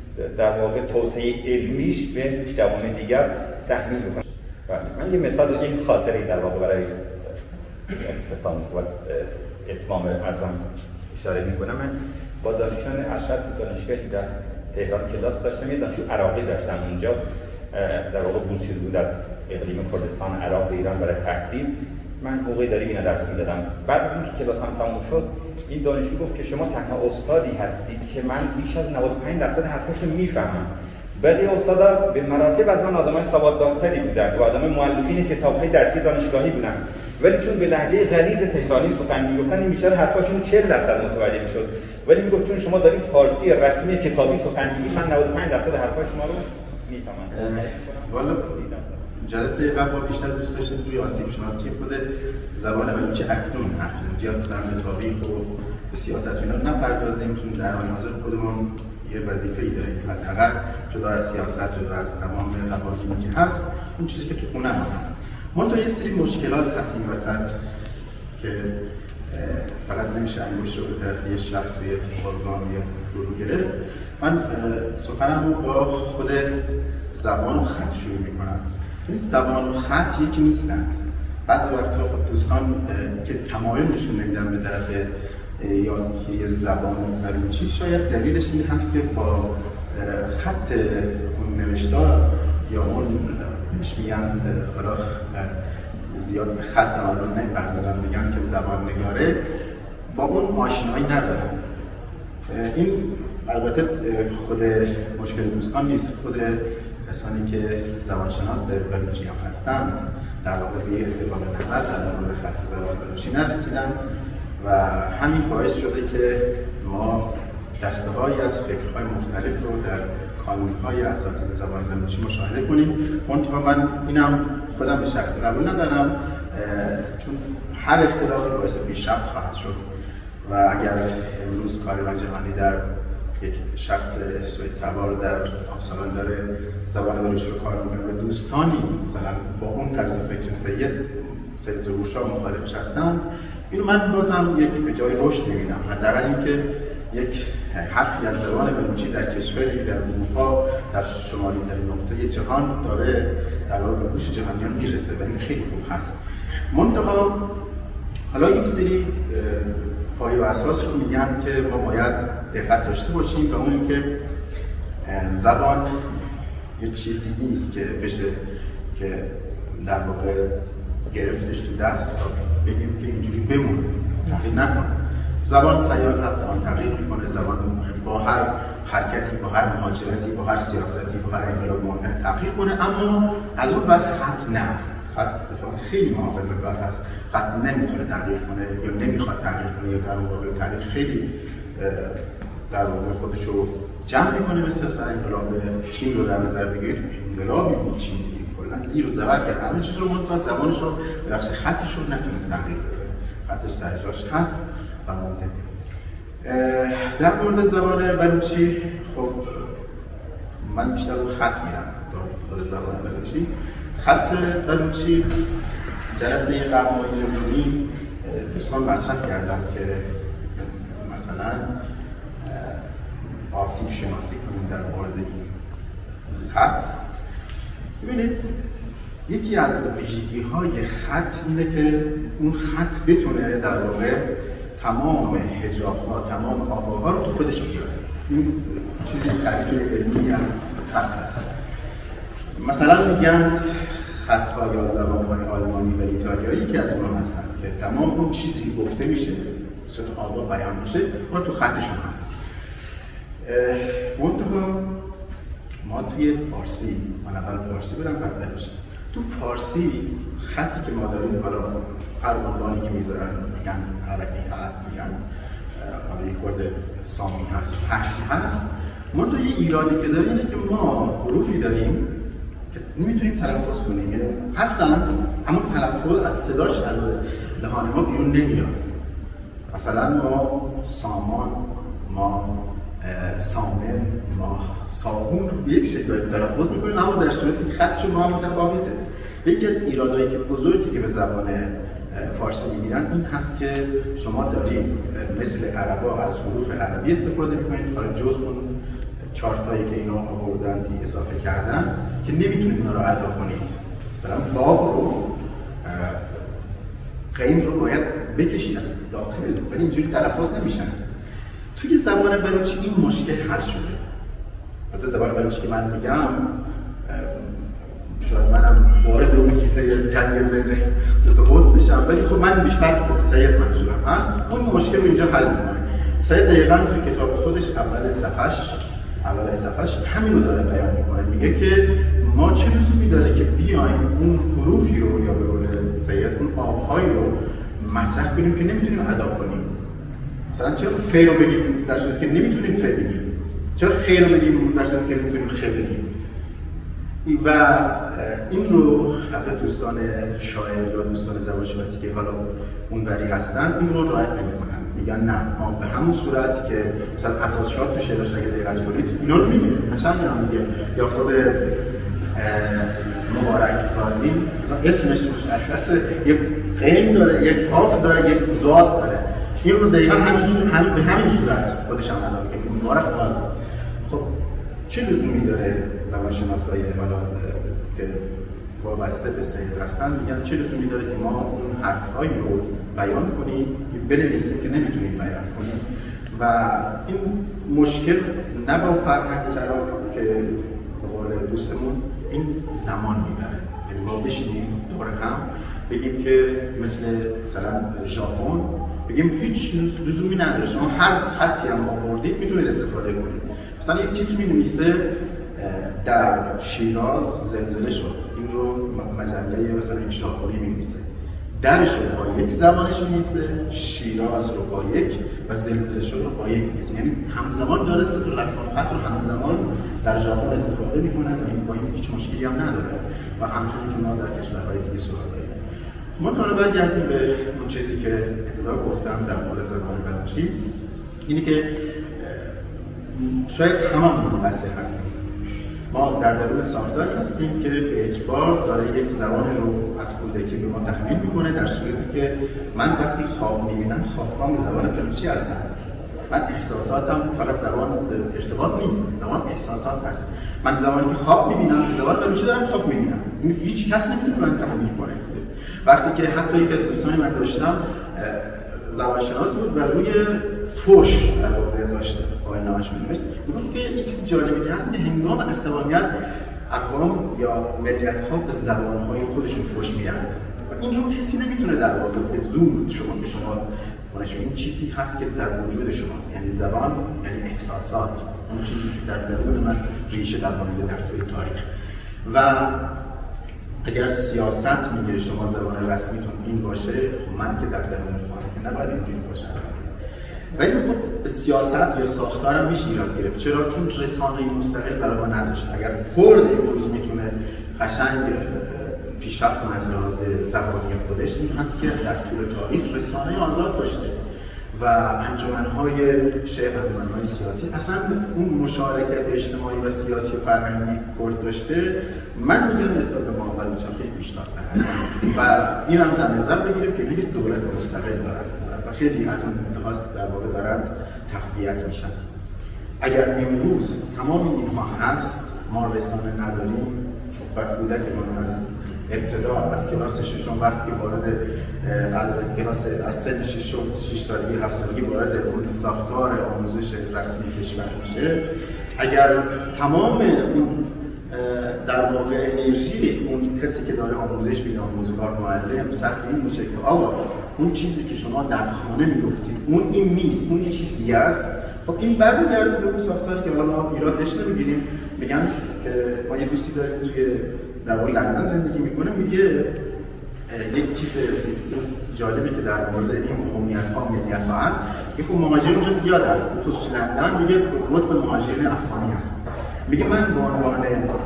در واقع توسعه علمیش به جوامع دیگر تحمیل بکنه. من یه مثال این خاطری در واقع برای اختتام و اتمام عرضم اشاره میکنم. من با دانشجویان ارشد دانشگاهی در تهران کلاس داشتم، یه دانشجو عراقی داشتم اونجا در واقع بورسیه بود از اقلیم کردستان عراق به ایران برای تحصیل. من حقوق اداری اینا درس میدادم. بعد از اینکه کلاسم تموم شد این دانشجو گفت که شما تنها استادی هستید که من بیش از نود و پنج درصد حرفاشو میفهمم. بقیه استادا به مراتب از من آدمای سواددارتری بودن و آدمای مؤلفین کتاب‌های درسی دانشگاهی بودن، ولی چون به لهجه غلیظ تهرانی سخن میگفتن این بیشتر حرفاشون چهل درصد متوجه میشد. ولی میگفت چون شما دارید فارسی رسمی کتابی سخن میگید من نود و پنج درصد حرفای شما رو میفهمم. والا جلسه قبل با بیشتر دوست داشتیم توی آسیب شناسی خود زبان بلوچ اکنون اخلاقیات زمین تاریخ و سیاست و اینا نپردازیم، چون در حال حاضر خودمون یه وظیفه‌ای داریم که حداقل جدا از سیاست، جدا از تمام قوانینی که هست، اون چیزی که تو خونه ما هست. ما تا یه سری مشکلات هست این وسط که فقط نمیشه انگشت رو به طرف یه شخص و یه ارگان یا گروه گرفت. من سخنم رو با خود زبان و خط شروع میکنم. این زبان و خط یکی نیستند. بعضی وقتا خب دوستان که تمایل نشون نمیدن به طرف یادگیری زبان بلوچی، شاید دلیلش این هست که با خط اون نوشتار یا اون بهش میگن حالا زیاد به خط آنون نمی‌پردازن، میگن که زبان نگاره، با اون آشنایی ندارند. این البته خود مشکل دوستان نیست، خود کسانی که زبانشناس بلوچی هم هستند در واقع به اتفاق نظر در مورد خط زبان بلوچی نرسیدن و همین باعث شده که ما دسته‌هایی از فکرهای مختلف رو در کانون‌های اساتید زبان بلوچی مشاهده کنیم. منتها من اینم خودم به شخص قبول ندارم، چون هر اختلافی باعث پیشرفت خواهد شد و اگر امروز کاروان جهانی در یک شخص سوئد تبار در آسمان داره زبان بلوچی رو کار میکنه و دوستانی مثلا با اون طرز فکر سید سید ظهورشاه مخالفش هستن، اینو من بازم یک به جای رشد میبینم. حداقل اینکه یک حرفی از زبان بلوچی در کشوری در اروپا در شمالی ترین نقطه جهان داره در واقع به گوش جهانیان میرسه و این خیلی خوب هست. منتها حالا یک سری پایه و اساس رو میگن که ما باید دقت داشته باشیم و اون که زبان یک چیزی نیست که بشه که در واقع گرفتش تو دست و بگیم که اینجوری بمونه، تغییر نکنه. زبان سیال هست، زبان تغییر میکنه، زبان با هر حرکتی، با هر مهاجرتی، با هر سیاستی، با هر انقلاب ممکنه تغییر کنه، اما از اون بعد خط نه. خط اتفاقا خیلی محافظه‌کار هست، خط نمیتونه تغییر کنه یا نمیخواد تغییر کنه یا در مقابل تغییر خیلی در واقع خودش رو جمع میکنه. مثل مثلا انقلاب چین رو در نظر بگیرید، انقلابی بود چین کلا زیر و زبر کرد همه چیز رو، منتها زبانش رو به بخش خطش رو نتونست تغییر بده. خطش سر جاش هست و مونده. در مورد زبان بلوچی خب من بیشتر رو خط میرم تا خود زبان بلوچی. خط بلوچی جلسه قبل ما اینجا بودیم دوستان مطرح کردن که مثلا آسیب شناسی کنیم در مورد این خط. ببینید یکی از ویژگی های خط اینه که اون خط بتونه در واقع تمام حجاب ها، تمام آواها رو تو خودش بیاره. این چیزی تعریف علمی از خط هست. مثلا میگن خط ها یا زبان های آلمانی و ایتالیایی که از اونها هستن که تمام اون چیزی که گفته میشه صورت آوا بیان میشه اون تو خطشون هست. منتها ما توی فارسی، من اول فارسی برم بعد بلوچی. تو فارسی خطی که ما داریم، حالا هر عنوانی که میذارن میگن عربی هست، میگن حالا یک خورده سامی هست، فارسی هست. منتها یه ایرادی که داریم اینه که ما حروفی داریم که نمیتونیم تلفظ کنیم، یعنی هستند همون تلفظ از صداش از دهان ما بیرون نمیاد. مثلا ما سامان، ما سامن، ما صابون رو به یک شکل تلفظ میکنیم، اما در صورتی خطش رو با هم متفاوته. یکی از ایرادایی که بزرگی که به زبان فارسی میگیرن این هست که شما دارید مثل عربا از حروف عربی استفاده میکنید، حالا جز اون چارتایی که اینا آوردن اضافه کردن که نمیتونید اینا رو ادا کنید. مثلا باب رو قیم رو باید بکشید از داخل، ولی اینجوری تلفظ نمیشن. توی زبان بلوچی این مشکل حل شده. حتی زبان بلوچی که من میگم شاید منم وارد اون کیفه جنگ بین دو تا قطب بشم، ولی خب من بیشتر سید منظورم هست. اون مشکل رو اینجا حل میکنه. سید دقیقاً توی کتاب خودش اول صفحش اول صفحش همین رو داره بیان میکنه. میگه که ما چه لزومی داره که بیایم اون حروفی رو یا به قول سید اون آب‌هایی رو مطرح کنیم که نمیتونیم ادا کنیم. مثلا چرا ف رو بگیم در صورتی که نمیتونیم ف بگیم؟ چرا خ رو بگیم در صورتی که نمیتونیم خ بگیم؟ و این رو حتی دوستان شاعر یا دوستان زبانشناسی که حالا اونوری هستن این رو رعایت نمی‌کنن. میگن نه ما به همون صورتی که مثلا عطاشات تو شعرش اگه دقت کنید اینا رو میگه، قشنگ هم میگه. یا خود مبارک رازی اسمش مشخصه، یک قیم داره، یک قاف داره، یک ضاد داره. این رو دقیقاً همین هم به همین صورت خودش عمل می‌کنه. مبارک باز. خب چه لزومی داره زبانشناسای حالا که وابسته به صحیح هستن میگن چه لزومی داره که ما اون حرف‌هایی رو بیان کنیم که بنویسیم که نمیتونیم بیان کنیم و این مشکل نه با فرهنگ سرا که به قول دوستمون این زمان میبره. یعنی ما بشینیم دور هم بگیم که مثل مثلا ژاپن بگیم هیچ لزومی نداره شما هر خطی هم آوردید میتونید استفاده کنید. مثلا یک چیز می‌نویسه در شیراز زلزله شد، این رو مجله مثلا یک شاپوری می‌نویسه، درش رو با یک زبانش می‌نویسه، شیراز رو با یک و زلزله شد رو با یک می‌نویسه. یعنی همزمان داره سه تا رسم الخط رو همزمان در ژاپن استفاده می‌کنن و این با این هیچ مشکلی هم نداره و همچنین که ما در کشورهای دیگه صورت داریم. ما حالا برگردیم به اون چیزی که ابتدا گفتم در مورد زبان بلوچی، اینی که شاید هممون مقصر هستیم. ما در درون ساختاری هستیم که به اجبار داره یک زبان رو از کودکی به ما تحمیل میکنه، در صورتی که من وقتی خواب میبینم خوابم به زبان بلوچی هستم. من احساساتم فقط زبان ارتباط نیست، زبان احساسات هست. من زمانی که خواب میبینم به زبان بلوچی دارم خواب میبینم. این هیچ کس نمیتونه من تحمیل کنه. وقتی که حتی یک از دوستان من داشتم زبانشناس بود و روی فوش در واقع داشته آینه‌اش می‌نوشت، میگفت که یک چیز جالبی که هست که هنگام عصبانیت اقوام یا ملیت‌ها به زبان‌های خودشون فوش میدن و این رو کسی نمیتونه در واقع به زور شما به شما کنه. این چیزی هست که در وجود شماست، یعنی زبان یعنی احساسات، اون چیزی که در درون من ریشه دوانیده در طول تاریخ. و اگر سیاست میگه شما زبان رسمیتون این باشه، خب من که در درون خانه که نباید اینجوری باشم. ولی خب به سیاست یا ساختارم میشه ایراد گرفت. چرا؟ چون رسانه مستقل برای ما نذاشت. اگر کرد امروز میتونه قشنگ پیشرفت کنه از لحاظ زبانی خودش، این هست که در طول تاریخ رسانه آزاد داشته و انجمن‌های شعر، انجمن‌های سیاسی، اصلا اون مشارکت اجتماعی و سیاسی و فرهنگی کرد داشته. من میگم نسبت به ما بلوچ‌ها خیلی پیشرفته هست و این هم در نظر بگیریم که یک دولت مستقل دارن و خیلی از اون لحاظ در واقع دارن تقویت میشن. اگر امروز تمام اینها هست، ما رسانه نداریم و کودکمان از ابتدا از کلاس ششم وقتی که وارد از کلاس از سن ششم شش سالگی هفت سالگی وارد اون ساختار آموزش رسمی کشور میشه، اگر تمام اون در واقع انرژی اون کسی که داره آموزش میده، آموزگار، معلم، صرف این میشه که آقا اون چیزی که شما در خانه میگفتید اون این نیست، اون یه چیز دیگه است، خب این برمیگرده به اون ساختاری که حالا ما ایرادش نمیگیریم. میگن که ما یه دوستی داریم توی در واقع لندن زندگی میکنه، میگه یک چیز جالبی که در مورد این قومیت‌ها ملیت‌ها هست، که خب مهاجرین اونجا زیاده، خصوص لندن میگه قطب مهاجرین افغانی هست. میگه من به عنوان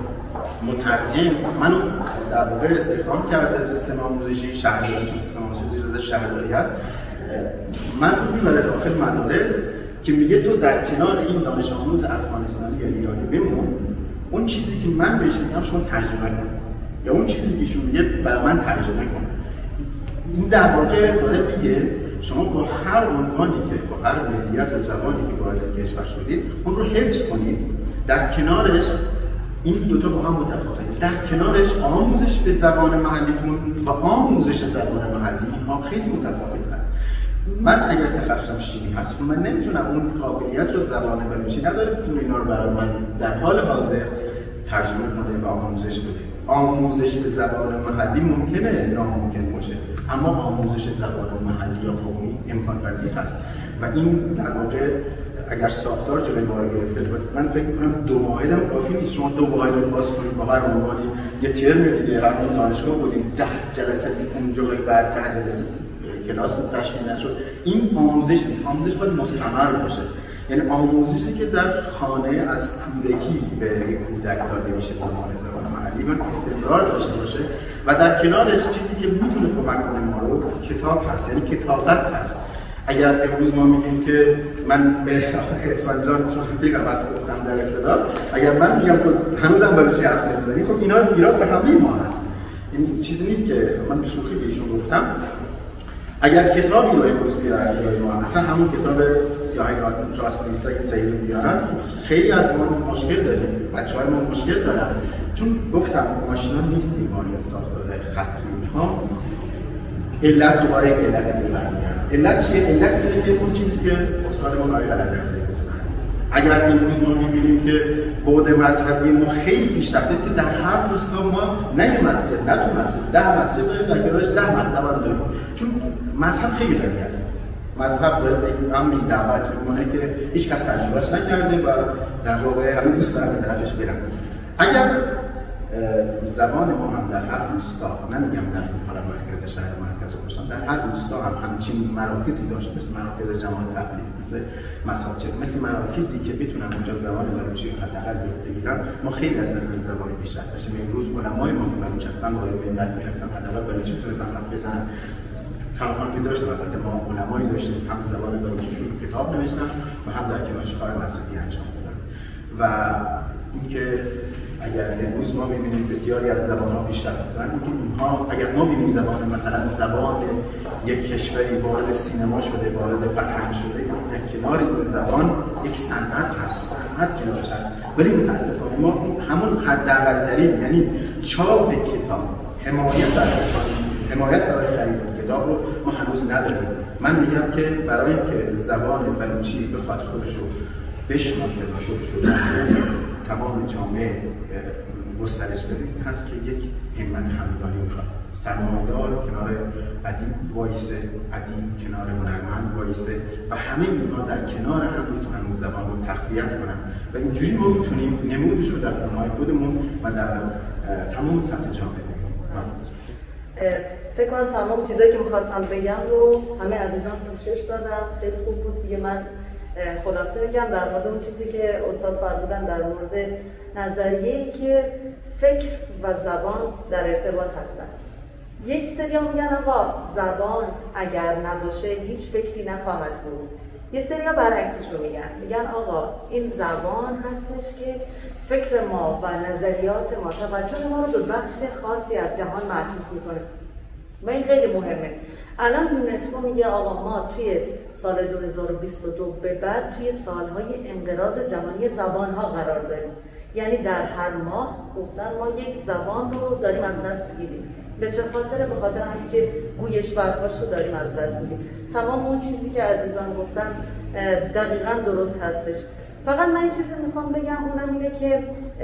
مترجم منو در واقع استخدام کرده سیستم آموزشی شهرداری، تو سیستم آموزشی شهرداری هست، من رو میبره داخل مدارس که میگه تو در کنار این دانش آموز افغانستانی یا ایرانی بمون، اون چیزی که من بهش میگم شما ترجمه کن یا اون چیزی که ایشون میگه برای من ترجمه کن. این در واقع داره میگه شما با هر عنوانی که با هر ملیت و زبانی که وارد کشور شدید اون رو حفظ کنید، در کنارش این دوتا با هم متفاوته، در کنارش آموزش به زبان محلیتون و آموزش زبان محلی اینها خیلی متفاوت است. من اگر تخصصم شیمی هست من نمیتونم اون قابلیت رو زبان بلوچی نداره که اینا رو برای من در حال حاضر ترجمه کنه و آموزش بده. آموزش به زبان محلی ممکنه ناممکن باشه، اما آموزش زبان محلی یا قومی امکان پذیر هست و این در واقع اگر ساختار جلوی ما رو گرفته باشه، من فکر می‌کنم دو واحد هم کافی نیست. شما دو واحد رو باز کنید با هر عنوانی یه ترم دیگه، هر اون دانشگاه بودیم ده جلسه اون جلوی بعد ده جلسه کلاس تشکیل نشد. این آموزش نیست. آموزش باید مستمر باشه، یعنی آموزشی که در خانه از کودکی به کودک داده میشه به عنوان زبان محلی باید استمرار داشته باشه و در کنارش چیزی که میتونه کمک کنه ما رو کتاب هست، یعنی کتابت هست. اگر امروز ما میگیم که من به احسان جان چون فکر از گفتم در ابتدا، اگر من میگم تو هنوزم بلوچی حرف نمیزنی، خب اینا ایراد به همه ما هست. این چیزی نیست که من به شوخی بهشون گفتم. اگر کتابی رو امروز بیارن جلوی ما، اصلا همون کتاب سیاهی راست که سیدو بیارن، خیلی از ما مشکل داریم، بچه‌های ما مشکل دارن، چون گفتم آشنا نیستیم ما یا ساختار خط اینها. علت دوباره علت دیگه برمیاد. علت چیه؟ علت اینه که اون چیزی که استادمون آقای قلندرزی گفتن، اگر امروز ما می‌بینیم که بعد مذهبی ما خیلی پیشرفته که در هر روستا ما نه یه مسجد، نه تو مسجد، ده مسجد داریم، در کنارش ده مکتب داریم، چون مذهب خیلی غنی است. مذهب داره به این امری دعوت می‌کنه که هیچ کس تجربهش نکرده و در واقع همه دوست دارن به طرفش برن. اگر زبان ما هم در هر روستا، نمیگم در فقط مرکز شهر مرکز اورسان، در هر روستا هم همچین مراکزی داشت، مثل مراکز جماعت تبلیغ، مثل مساجد، مثل مراکزی که بتونن اونجا زبان بلوچی رو حداقل یاد بگیرن، ما خیلی از نظر زبانی پیشرفت داشتیم. امروز علمای ما که بلوچ هستن وارد منبر میرفتن حداقل بلوچی تونستن حرف بزنن. کماکان که داشتیم، البته ما علمایی داشتیم هم زبان بلوچیشون رو کتاب نوشتن و هم در کنارش کار مسیحی انجام دادن. و اینکه اگر امروز ما می‌بینیم بسیاری از زبان‌ها پیشرفت کردن، اینکه اونها اگر ما ببینیم زبان مثلا زبان یک کشوری وارد سینما شده، وارد فرهنگ شده، در کنار این زبان یک صنعت هست، صنعت کنارش هست، ولی متأسفانه ما همون حداقل‌ترین، یعنی چاپ کتاب، حمایت در حمایت برای خرید کتاب رو ما هنوز نداریم. من میگم که برای اینکه زبان بلوچی بخواد خودش رو بشناسه و خودش رو تمام جامعه گسترش بده، هست که یک همت همگانی میخواد. سرمایه‌دار کنار ادیب وایسه، ادیب کنار هنرمند وایسه و همه اینها در کنار هم میتونن اون زبان رو تقویت کنن و اینجوری ما میتونیم نمودش رو در فیلم‌های خودمون و در تمام سطح جامعه بگیم. فکر کنم تمام چیزایی که میخواستم بگم رو همه عزیزان پوشش دادم. خیلی خوب بود دیگه. من خلاصه میگم در مورد اون چیزی که استاد فرمودن در مورد نظریه‌ای که فکر و زبان در ارتباط هستن. یک سریا میگن آقا زبان اگر نباشه هیچ فکری نخواهد بود. یه سریا برعکسش رو میگن، میگن آقا این زبان هستش که فکر ما و نظریات ما، توجه ما رو به بخش خاصی از جهان معطوف میکنه و این خیلی مهمه. الان یونسکو میگه آقا ما توی سال دو هزار و بیست و دو به بعد توی سالهای انقراض جهانی زبانها قرار داریم. یعنی در هر ماه گفتن ما یک زبان رو داریم از دست میدیم. به چه خاطر؟ به خاطر همین که گویش ورهاش رو داریم از دست میدیم. تمام اون چیزی که عزیزان گفتن دقیقاً درست هستش. فقط من این چیزی میخوام بگم، اونم اینه که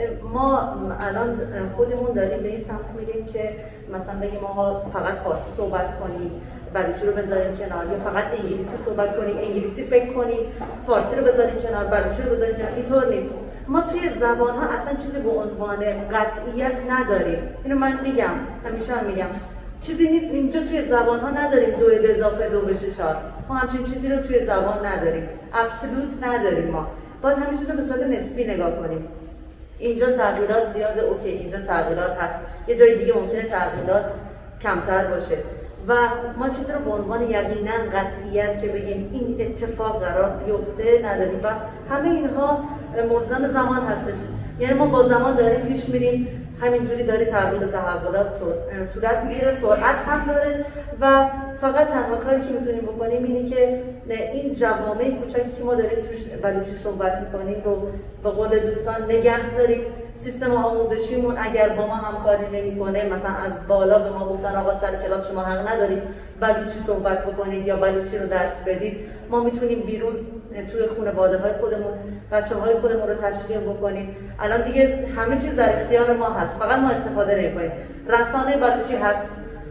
ما الان خودمون داریم به این سمت میریم که مثلا بگیم ما فقط فارسی صحبت کنیم، بلوچی رو بذاریم کنار، یا فقط انگلیسی صحبت کنیم، انگلیسی فکر کنیم، فارسی رو بذاریم کنار، بلوچی رو بذاریم کنار. اینطور نیست. ما توی زبان‌ها اصلا چیزی به عنوان قطعیت نداریم. اینو من میگم، همیشه هم میگم. چیزی نیست اینجا توی زبان‌ها نداریم دو به اضافه دو بشه چهار. ما همچین چیزی رو توی زبان نداریم. ابسولوت نداریم. ما باید همین چیز رو به صورت نسبی نگاه کنیم. اینجا تغییرات زیاده، اوکی، اینجا تغییرات هست. یه جای دیگه ممکنه تغییرات کمتر باشه. و ما چیزی رو به عنوان یقینا قطعیت که بگیم این اتفاق قرار بیفته نداریم و همه اینها ملزم زمان هستش. یعنی ما با زمان داریم پیش میریم، همینجوری داره تغییر و تحولات صورت میگیره، سرعت هم داره و فقط تنها کاری که میتونیم بکنیم اینه که این جوامع کوچکی که ما داریم توش بلوچی صحبت میکنیم رو به قول دوستان نگه داریم. سیستم آموزشیمون اگر با ما همکاری نمیکنه، مثلا از بالا به ما گفتن آقا سر کلاس شما حق ندارید بلوچی صحبت بکنید یا بلوچی رو درس بدید، ما میتونیم بیرون توی خانواده‌های خودمون بچه‌های خودمون رو تشویق بکنیم. الان دیگه همه چیز در اختیار ما هست، فقط ما استفاده نمی‌کنیم. رسانه بلوچی هست،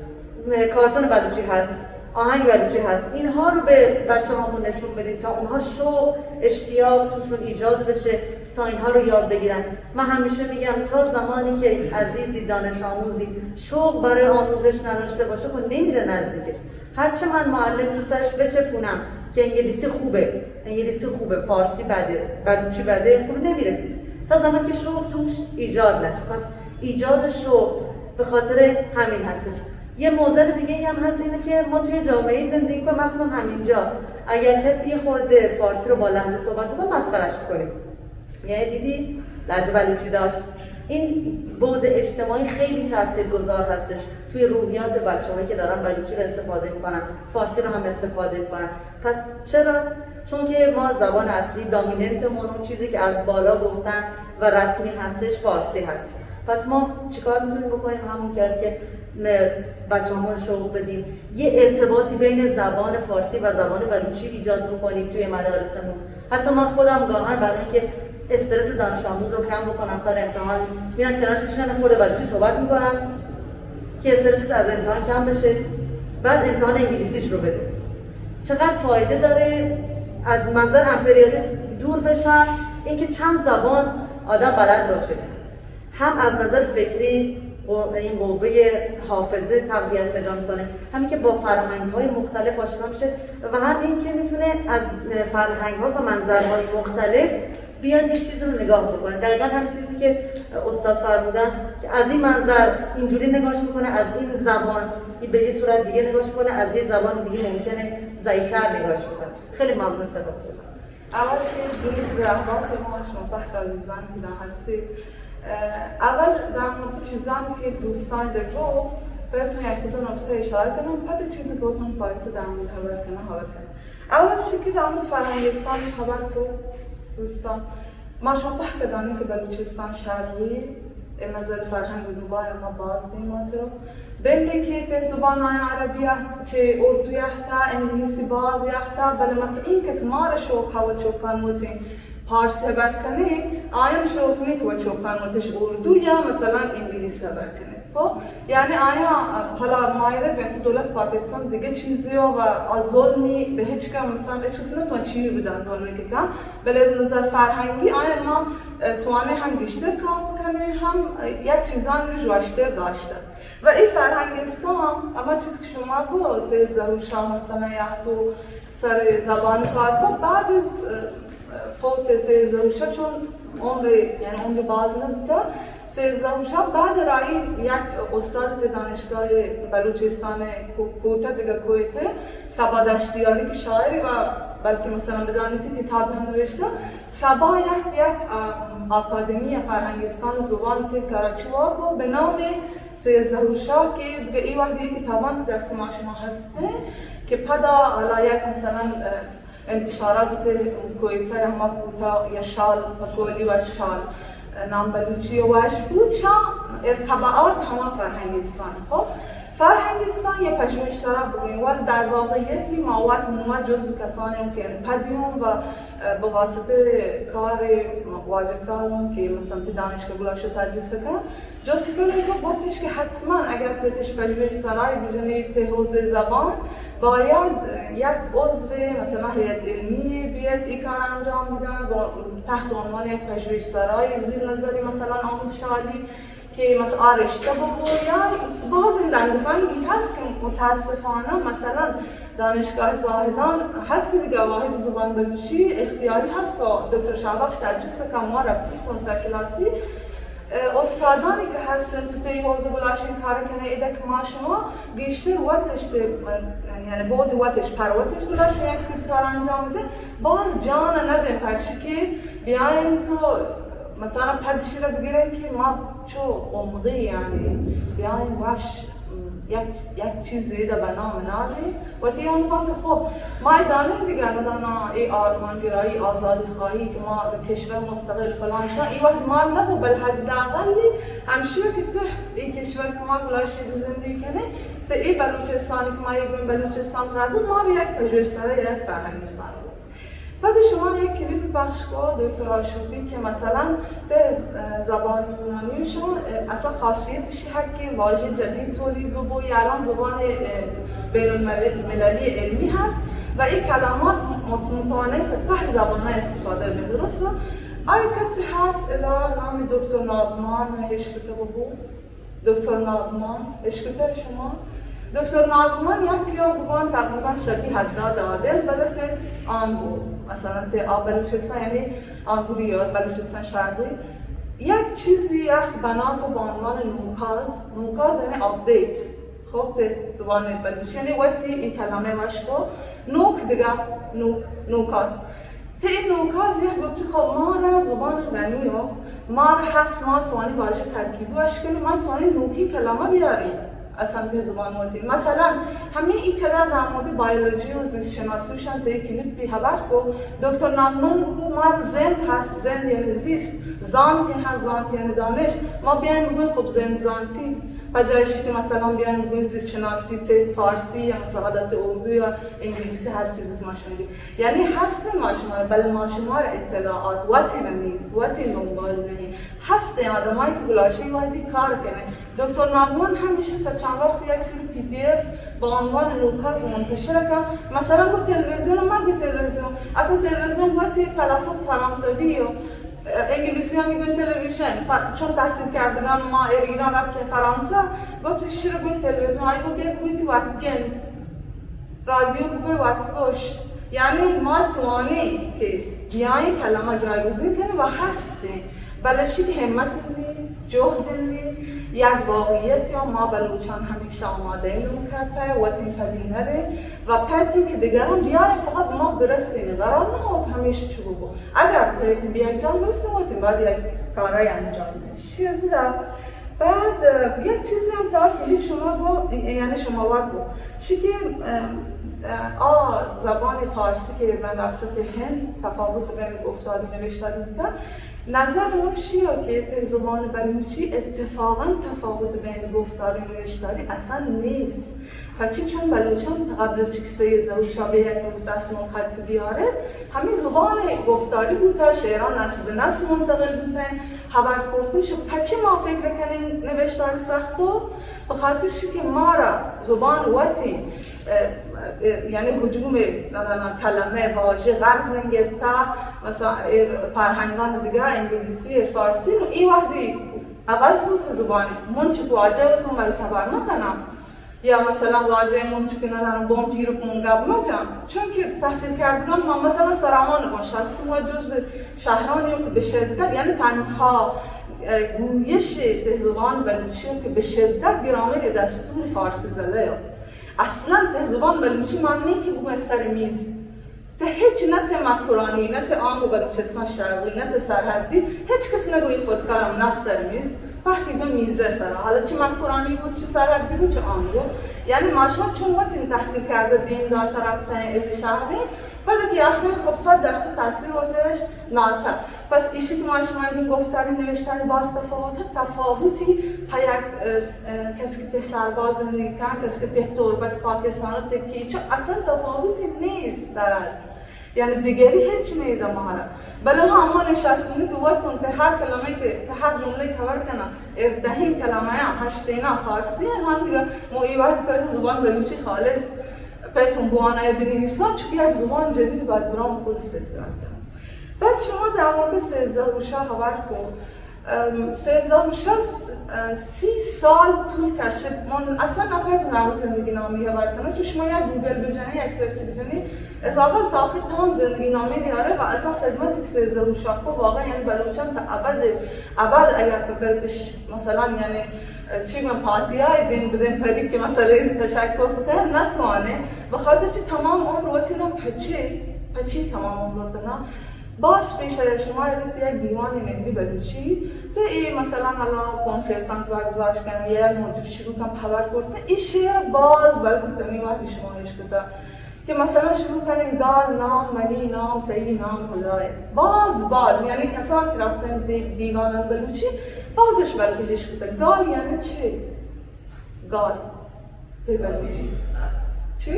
کارتون بلوچی هست، آهنگ بلوچی هست. اینها رو به بچه‌هامون نشون بدید تا اونها شوق، اشتیاق توشون ایجاد بشه تا اینها رو یاد بگیرن. من همیشه میگم تا زمانی که عزیزی دانش آموزی شوق برای آموزش نداشته باشه خب نمیره نزدیکش. هرچه من معلم تو سرش بچپونم که انگلیسی خوبه، انگلیسی خوبه، فارسی بده، بلوچی بده، خوب نمیره تا زمانی که شوق توش ایجاد نشه. پس ایجاد شوق به خاطر همین هستش. یه موضوع دیگه هم هست اینه که ما توی جامعه زندگی کنیم، مثلا همینجا اگر کسی یه خورده فارسی رو با لهجه صحبت کنه مسخرهش کنیم. یعنی دیدی لهجه بلوچی داشت، این بعد اجتماعی خیلی تاثیرگذار هستش توی روحیات بچه‌هایی که دارن بلوچی رو استفاده میکنن، فارسی رو هم استفاده میکنن. پس چرا؟ چون که ما زبان اصلی دامیننتمون، اون چیزی که از بالا گفتن و رسمی هستش، فارسی هست. پس ما چیکار میتونیم بکنیم؟ همون کرد که بچه‌هامون رو شوق بدیم، یه ارتباطی بین زبان فارسی و زبان بلوچی ایجاد بکنیم توی مدارسمون. حتی من خودم گاهن برای اینکه استرس دانش آموز رو کم بکنم سر امتحان، میرم کنارش میشینم خود بلوچی صحبت میکنم که استرس از امتحان کم بشه، بعد امتحان انگلیسیش رو بده. چقدر فایده داره از منظر امپریالیسم دور بشن، اینکه چند زبان آدم بلد باشه، هم از نظر فکری این قوه حافظه تقویت پیدا میکنه، همین که با فرهنگ‌های مختلف آشنا میشه و هم این که میتونه از فرهنگ‌ها و منظرهای مختلف بیاد یه چیزی رو نگاه بکنه. دقیقاً همین چیزی که استاد فرمودن که از این منظر اینجوری نگاهش میکنه، از این زبان به یه صورت دیگه نگاهش میکنه، از یه زبان دیگه ممکنه ضعیف‌تر نگاهش میکنه. خیلی ممنون، سپاسگزارم. اول که درود به احباب ما شما بخت عزیزان بودن هستید. اول در مورد چیزانی که دوستان بگو بهتون یک دو نکته اشاره کنم، بعد چیزی که بهتون پایسته در مورد خبر کنم خبر کنم. اول چیزی که در مورد فرهنگستان خبر کو دوستان، ما شما بخت دانیم که بلوچستان شرقی نظر فرهنگ و زبان ما باز دیماتو بلی که ته زبان عربی چه اردو یختا انگلیسی باز یختا، بله مثلا این که مار شوق و چوکان موتین پارسی برکنی آیا شوق نیک و چوکان موتش اردو یا مثلا انگلیسی برکنی. خب یعنی آیا حالا مایره به دولت پاکستان دیگه چیزی و از ظلمی به هیچ کم مثلا به چیزی نتوان چی بودن ظلمی که کم، بله از نظر فرهنگی آیا ما توانه هم گشتر کام کنیم، هم یک چیزان رو جوشتر داشته و این فرهنگستان اما چیزی که شما گو سید ظهورشاه مثلا یا تو سر زبان کار کن بعد از فوت سید ظهورشاه چون عمر یعنی عمر باز نبوده، سید ظهورشاه بعد رای یک استاد دانشگاه بلوچستان کوته دیگه کویته سبا دشتیاری که شاعری و بلکه مثلا بدانیتی کتاب هم نوشته، سبا یک یک آکادمی فرهنگستان زبان تی کراچی واقع به نام سید ظهورشاه که دیگه این وقتی کتابان دست ما شما هسته که پدا حالا یک مثلا انتشارات کویته همه کوتا یا شال فکولی و شال نام بلوچی و واش بود شام ارتباعات همه فرهنگستان. خب فرهنگستان یه پژوهشگرا بودیم ولی در واقعیتی ما وقت ما جزو کسانی هم که پدیوم و به واسطه کار واجبکارم که مثلا دانشگاه بلاشه تدریس کنم جزو کلی که گفتش که حتما اگر پتش پژوهشگرای بجنی ته حوزه زبان باید یک عضو مثلا هیئت علمی بیاد این کار انجام بدن با تحت عنوان یک پژوهشگرای زیر نظری مثلا آموزشی که مثلا رشته بگو یا باز این دندفنگی هست که متاسفانه مثلا دانشگاه زاهدان هستی دیگه واحد زبان بلوچی اختیاری هست و دکتر شعبخش تدریس که ما رفتیم کنسر کلاسی استادانی که هستن تو پی حوزه بلاشین کار کنه ایده که ما شما گیشته وقتش یعنی بود وقتش پر وقتش بلاشین یک سید کار انجام بده باز جان ندیم پرچی که بیاین تو مثلا پدشی رو بگیرن که ما چو عمقی یعنی بیاین واش یک یک چیزی ده به نام نازی و تی عنوان که خب ما دانیم دیگه ندانا ای آرمانگرایی آزادی خواهی که ما کشور مستقل فلان شا ای وقت ما نبو بل حداقلی همشه که ته ای کشور که ما بلاشید زندگی کنه ته ای بلوچستانی که ما یکم بلوچستان قرار ما به یک پژوهشگرای یک فرهنگستان بعد شما یک کلیپ پخش کن دکتر آشوبی که مثلا به زبان یونانیشون اصلا خاصیتش هست که واژه جدید تولید رو یا الان زبان بین المللی علمی هست و این کلمات متوانه به زبان‌ها استفاده به درسته. آیا کسی هست الان نام دکتر نادمان اشکته بود؟ دکتر نادمان اشکته شما؟ دکتر نادمان یک خیابان تقریبا شبیه حضرت عادل بلکه آن بود مثلا ته بلوچستان یعنی آنگوری یاد بلوچستان شرقی یک چیزی یک بنا کو با عنوان نوکاز نوکاز یعنی آپدیت خب ته زبان بلوچی یعنی وقتی این کلمه مشکو نوک دیگه نوک نوکاز ته این نوکاز یک گفتی خب ما را زبان یعنی ما هست ما توانی واژه ترکیبی باش کنیم ما توانی نوکی کلمه بیاریم اصلا به زبان مادری مثلا همه این کلا در مورد بیولوژی و زیست شناسیشان تا یک کلیپ بی خبر کو دکتر نامنون کو ما زند هست زند یعنی زیست زانتی هست زانتی یعنی دانش ما بیایم بگویم خب زند زانتی بجایشی که مثلا بیایم بگویم زیست شناسی ته فارسی یا مثلا حالت اردو یا انگلیسی هر چیزی که ما شنیدیم یعنی هست ما شما بل ما شما اطلاعات وقتی نیست وقتی دنبال نمی هست آدمایی که بلاشی وقتی کار کنه دکتر نامون همیشه سه چند وقت یک سری پی دی اف با عنوان نکات منتشر کنه مثلا با تلویزیون ما با تلویزیون اصلا تلویزیون وقتی تلفظ فرانسوی و انگلیسی ها میگن تلویزیون چون تحصیل کردن ما ایران رفت فرانسه گفت شیر بگوین تلویزیون هایی گفت بگوین تو واتگند رادیو بگوین واتگوش یعنی ما توانی که بیایی کلمه جایگزین کنی و هستی بلشی که همت کنی جهد کنی یک واقعیت یا ما بلوچان همیشه آماده این رو کرده و تین پدینره و پرتی که دیگر هم بیاره فقط ما برسیم قرار نهاد همیشه چو بگو اگر پرتی بیای جان برسیم و تین بعد یک کارای انجام ده چیزی در بعد یک چیزی هم تا کلیپ شما گو یعنی شما وقت گو چی که آه زبان فارسی که من رفته هند تفاوت بین گفتاری نوشتاری میتر نظر اون چیه که زبان بلوچی اتفاقا تفاوت بین گفتاری و نوشتاری اصلا نیست هرچی چون بلوچان قبل از اینکه سید زوشا به یک روز رسم الخط بیاره همین زبان گفتاری بوده شعران نسل به نسل منتقل بوده خبر پرتون شد پچه ما فکر کنیم نوشتاری سختو به خاطرش که ما را زبان وقتی یعنی هجوم کلمه واژه غرض گرفته مثلا فرهنگان دیگه انگلیسی فارسی رو این وقتی عوض بود زبانی من چه واژه‌تون ولی خبر نکنم یا مثلا واژه من چه که ندارم بوم پیرو کنگاب مجم چون که تحصیل کردگان ما مثلا سرامان باشد ما جز به شهرانی که به شدت یعنی تنها گویش زبان بلوچی که به شدت گرامر دستور فارسی زده اصلا ته زبان بلوچی معنی که بگم سر میز ته هیچ نه ته مکرانی نه ته آن و بلوچستان شرقی نه ته سرحدی هیچ کس نگوی خودکارم نه سر میز وقتی دو میزه سر حالا چه مکرانی بود چه سرحدی بود چه آن بود یعنی ماشما چون وقتی تحصیل کرده دین دار طرف تن از شهری بعد که اخیر خب صد درصد تاثیر واسش ناتر پس ایشی که ماشما این گفتاری نوشتاری باز تفاوت تفاوتی پیک کسی که سرباز زندگی کن کسی که ته تربت پاکستان تکی چون اصلا تفاوتی نیست در از یعنی دیگری هیچ نیده مهارا بله همون نشستونی که وقتون ته هر کلمه که ته هر جمله کور کنه دهیم کلمه هم هشتینا فارسی هم دیگه مویوات که زبان بلوچی خالص پیتون بوانه بنویسان چون یک زبان جدید باید برام خود استفاده کنم بعد شما در مورد سیزده روشا خبر کن سیزده روشا سی سال طول کشید من اصلا نپایتون نمو زندگی نامی خبر کنم چون شما یک گوگل بجنی یک سرچ بجنی از اول تا آخر تمام زندگی نامی دیاره و اصلا خدمتی که سیزده روشا کن واقعا یعنی بلوچم تا ابد ابد اگر بپرتش مثلا یعنی چی من پارتی های دین بدین پری که مسئله تشکر بکنه نتوانه بخاطر چی تمام عمر وقتی نم پچه پچه تمام عمر دنا باش پیش شما یک دیوانی نهدی بلوچی تو این مثلا حالا کنسرتان که برگزارش کنه یا یک موجود شروع کن خبر کرده این شعر باز بلکتنی وقتی شما نشکتا که مثلا شروع کنیم دال نام منی نام تایی نام خدای باز باز یعنی کسان که رفتن دیوانان بلوچی بازش بلکلش کتا گال یعنی چه؟ گال تی بلوچی چی؟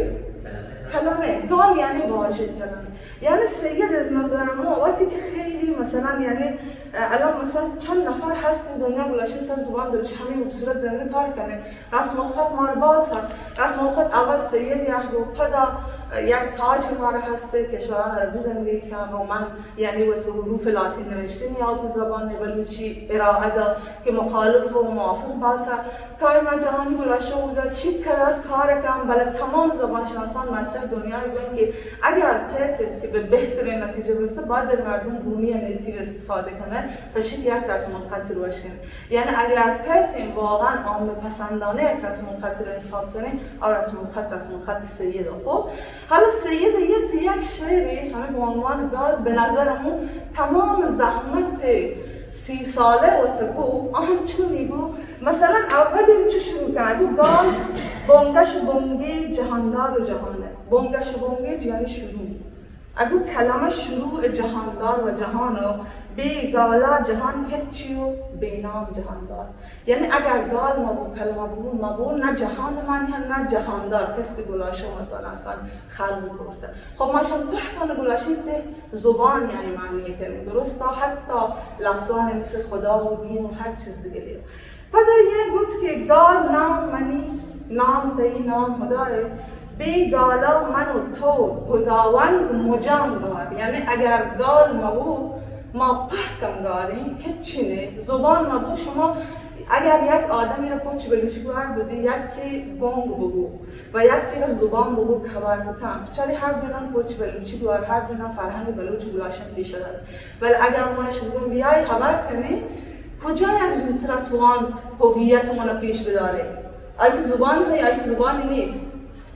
کلمه گال یعنی واژه کلمه یعنی سید از نظر ما وقتی که خیلی مثلا یعنی الان مثلا چند نفر هستن دنیا بلاشه سر زبان دلش همین بصورت زنده کار کنه رسم الخط ما رو باز هم رسم الخط اول سید یهدو پدا یک تاج ما رو هسته کشوران عربی زندگی کن و من یعنی و تو حروف لاتین نوشتیم یا زبان بلوچی ارائه دا که مخالف و موافق باسه کار ما جهانی بلاشه بوده چی کار کار کن بله تمام زبان شناسان مطرح دنیا رو که اگر پیتت که به بهترین نتیجه برسه باید مردم بومی نیتیو استفاده کنه و شید یک رسم الخط رو باشه یعنی اگر پیتیم واقعا عامه پسندانه یک رسم الخط رو انتخاب کنیم آن رسم الخط رسم الخط سیده خب حالا سید یه یک شعری همه به عنوان گال به نظرمون تمام زحمت سی ساله و تگو اهم چون میگو مثلا اولی چه شروع کرد گال بونگش بونگی جهاندار و جهانه بونگش بونگی یعنی شروع اگه کلمه شروع جهاندار و جهانو بی گالا جهان هیچیو بی نام جهاندار یعنی اگر گال ما بو کلمه بگون ما بو نه جهان من هم نه جهاندار کسی گلاشو مثلا اصلا خلق کرده خب ماشان تحکان گلاشی ته زبان یعنی معنی کنیم درسته حتی لفظان مثل خدا و دین و هر چیز دیگه دیم پدا یه گفت که گال نام منی نام تایی نام خدای بی گالا من و تو خداوند مجان دار یعنی اگر گال ما بو ما پحکم داریم هیچی نه زبان ما بو شما اگر یک آدمی را پنچ بلوچی گوهر بودی یکی گونگ بگو و یکی را زبان بگو خبر بکن چلی هر بینان پنچ بلوچی گوهر هر بینان فرهنگ بلوچی گوهرشن پیشه داره ولی اگر ما شدون بیایی خبر کنی کجا یک زودتر توانت هویت منو پیش بداره اگه زبان های اگه زبانی نیست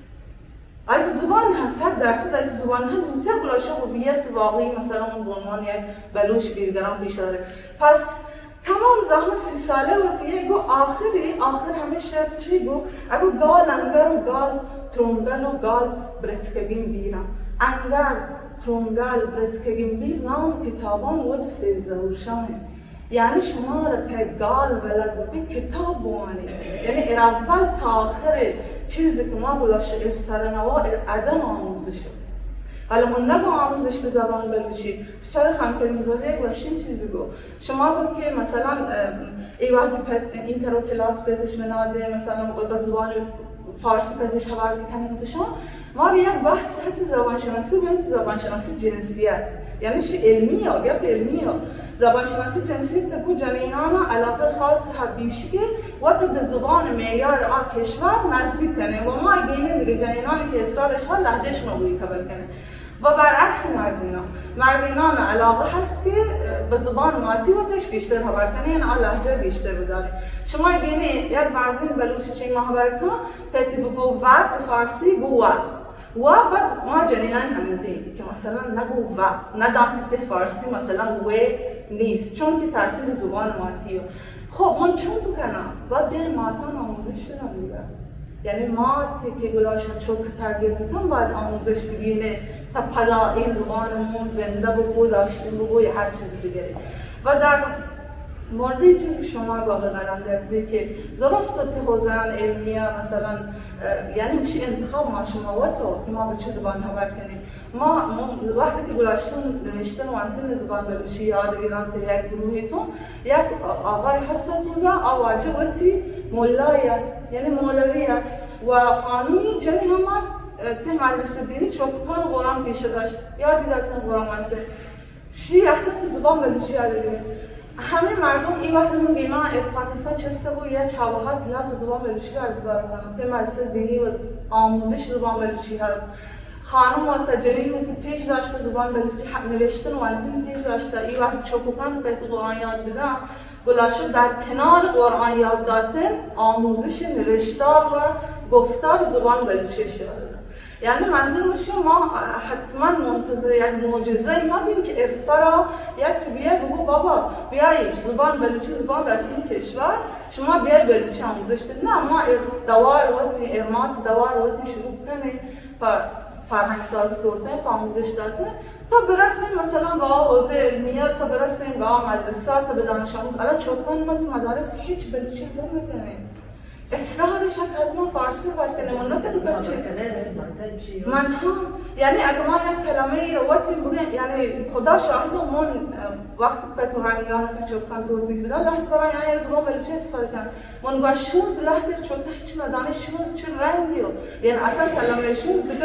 اگه زبان هست صد درصد اگه زبان هست زودتر گلاشه هویت واقعی مثلا اون به عنوان یک بلوچ بیرگران پیش داره پس تمام زحمت سی ساله و دیگه گو آخری آخر همه شرط چی گو اگه گال انگر و گال ترونگل و گال برتکگیم بیرم انگر ترونگل برتکگیم بیر نام کتابان وجه سیزده ورشانه یعنی شما را که گال ولد بی کتاب بوانی یعنی اول تا آخر چیزی که ما بلاشه سرنوا عدم آموزش حالا من نگو آموزش به زبان بلوچی چرا خمکریم زاده یک وشین چیزی گو شما گو که مثلا ای وقتی این کرو کلاس پیزش مناده مثلا به زبان فارسی پیزش حوال کنیم تو شما ما رو یک بحث حتی زبان شناسی و حتی زبان شناسی جنسیت یعنی چی علمی ها گپ علمی ها زبان شناسی جنسیت تکو جنینانا علاقه خاص حبیشی که وقت به زبان معیار آن کشور نزدیک کنه و ما اگه دیگه جنینانی که اصرارش ها لهجهش مگویی قبل کنه و برعکس مردینا مردینان علاقه هست که به زبان ماتی و تش بیشتر خبر کنه یعنی آن لهجه بیشتر بداره شما اگه یک مردین بلوچی چین ما خبر کن تاتی بگو و فارسی گو و و بعد ما جنینان همین دیم که مثلا نگو و ندام که فارسی مثلا و نیست چون که تاثیر زبان ماتیه خب من چون بکنم و بیر ماتان آموزش بدم دیگه یعنی ماتی که گلاشا چون که تربیت کن باید آموزش بگیره تا پدا این زبانمون زنده بگو داشتیم بگو یا هر چیز دیگه و در مورد چیزی شما گاه قلندرزی که درست تا حوزه علمیه مثلا یعنی میشه انتخاب ما شما و تو که ما به چه زبان خبر کنیم ما وقتی که گلاشتون نوشتن و انتون زبان بلوچی یاد گیران تا یک گروهیتون یک آقای هستن بودا آواجه وقتی مولایت یعنی مولویت و خانومی جنی همه ته مدرسه دینی چوکان قرآن پیشه داشت یادی دادتن قرآن منته شی احتیط که زبان بلوچی یادی همه مردم این وقت من گیما پاکستان چسته بود یا چاوها کلاس زبان بلوچی را گذار کنم ته مدرسه دینی و آموزش زبان بلوچی هست خانم و تجربی و پیش داشته زبان بلوچی نوشتن و انتیم پیش داشته این وقت چوکان بیت قرآن یاد بدن گلاشو در کنار قرآن یاد دادن آموزش نوشتار و گفتار زبان بلوچی شده یعنی منظور میشه ما حتما منتظر یک معجزه ما بیم که ارسا یک بیه بگو بابا بیایش زبان بلوچی زبان رسمی کشور شما بیای بلوچی آموزش بده نه ما دوار وقتی ارمات دوار وقتی شروع کنیم فرهنگ سازی کردن با آموزش دادن تا برسیم مثلا با حوزه علمیه تا برسیم با مدرسه تا به دانش آموز الان چوکان ما تو مدارس هیچ بلوچی نمیکنیم اصرارش حتما فارسی باید کنه من نتونم بچه من هم یعنی اگه ما یک کلمه رو وقتی بگیم یعنی خدا شاهد من وقتی که تو رنگان که چوکان توضیح بدن لحظه برای یعنی زبان بلوچی استفاده کنم من گوه شوز لحظه چوکان هیچ ندانه شوز چه رنگی یعنی اصلا کلمه شوز دیگه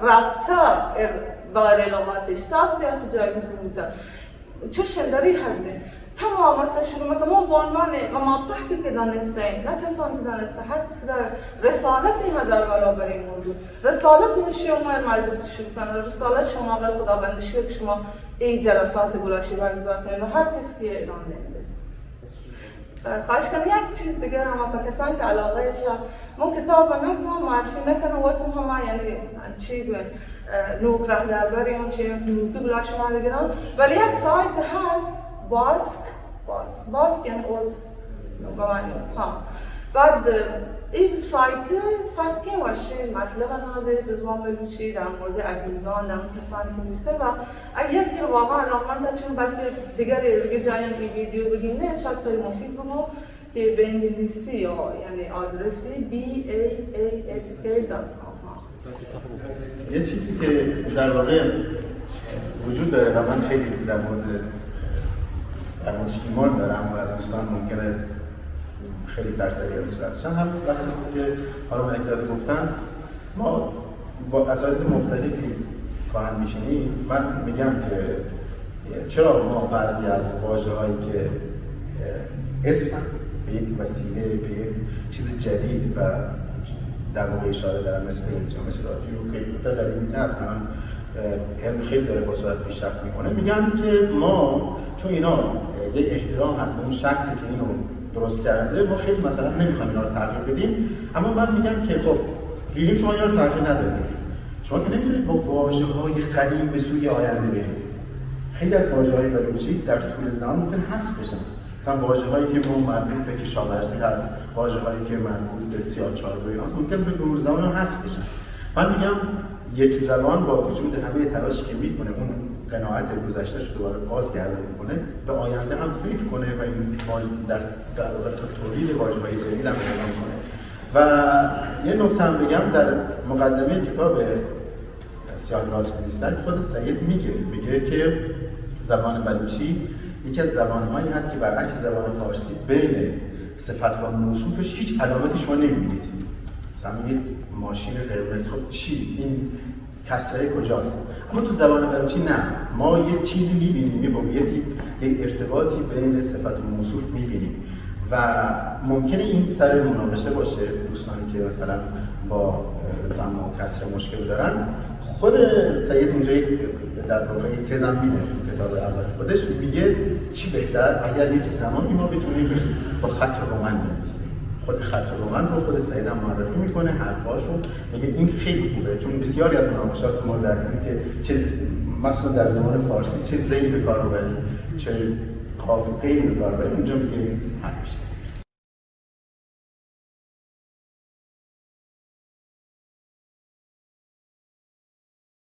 رابطه باره لغاتش صاف زیاد جایگز بوده چه شندری هرده تمام مثلا شروع میکنم ما با عنوان ما پحکی که دانستیم نه کسان که دانسته هر کسی در رسالتی ها در برابر این موضوع رسالت میشه ما مدرسه شروع کنه رسالت شما برای خداوندش که شما این جلسات گلاشی برگزار کنید و هر کسی که اعلان نمیده خواهش کنم یک چیز دیگه هم به کسانی که علاقه شد مو کتاب نکنم معرفی نکنم و تو هم یعنی چی بین نوک رهبر بریم چی بگلا شما دیگران ولی یک سایت هست باسک باسک باسک یعنی از به معنی از هم بعد این سایت سایت که باشه مطلب نداره به زبان بلوچی در مورد ادیبان در مورد کسانی که میسه و اگر یکی رو واقعا علاقمند چون بلکه دیگر دیگه جایی این ویدیو بگیم نه شاید خیلی مفید بمو که به انگلیسی یا یعنی آدرسی بی ای ای اس کی دات کام یه چیزی که در واقع وجود داره و من خیلی در مورد در موردش ایمان دارم و دوستان ممکنه خیلی سرسری ازش رد شدن هم وقتی که حالا ملک‌زاده گفتن ما با اساتید مختلفی خواهند میشینیم من میگم که چرا ما بعضی از واژه‌هایی که اسم به یک وسیله به یک چیز جدید و در واقع اشاره دارم مثل تلویزیون مثل رادیو که در قدیمی هستن علم خیلی داره با سرعت پیشرفت میکنه میگم که ما چون اینا یک احترام هست به اون شخصی که اینو درست کرده ما خیلی مثلا نمیخوایم اینا رو تغییر بدیم اما من میگم که خب گیریم شما اینا رو تغییر ندادید شما که نمیتونید با واژه‌های قدیم به سوی آینده برید خیلی از واژه‌های بلوچی در طول زمان ممکن حذف بشن مثلا واژه‌هایی که ما مربوط به کشاورزی هست واژه‌هایی که مربوط به سیاه‌چالویی هست ممکن به مرور زمان حذف بشن من میگم یک زبان با وجود همه تلاشی که میکنه اون قناعت گذشته‌اش دوباره بازگردونه میکنه به آینده هم فکر کنه و این در در واقع تولید واژه‌های جدید هم اعلام کنه و یه نکته هم بگم در مقدمه کتاب سیاه‌گاز نیستن خود سید میگه میگه که زبان بلوچی یکی از زبان‌هایی هست که برعکس زبان فارسی بین صفت و موصوفش هیچ علامتی شما نمی‌بینید مثلا میگید ماشین قرمز خب چی این کسره کجاست اما تو زبان بلوچی نه ما یه چیزی می‌بینیم یه هویتی یک ارتباطی بین صفت و موصوف می‌بینیم و ممکنه این سر مناقشه باشه دوستانی که مثلا با زم و کسره مشکل دارن خود سید اونجا در واقع یک تز هم میده کتاب اول خودش میگه چی بهتر اگر یک زمانی ما بتونیم با خط رومن بنویسیم خود خط رومن رو خود سید هم معرفی میکنه حرفاشو میگه این خیلی خوبه چون بسیاری از مناقشات ما در این که چه مخصوصا در زمان فارسی چه زیل به کار ببریم چه قاف غیر به کار ببریم اونجا میگه حل میشه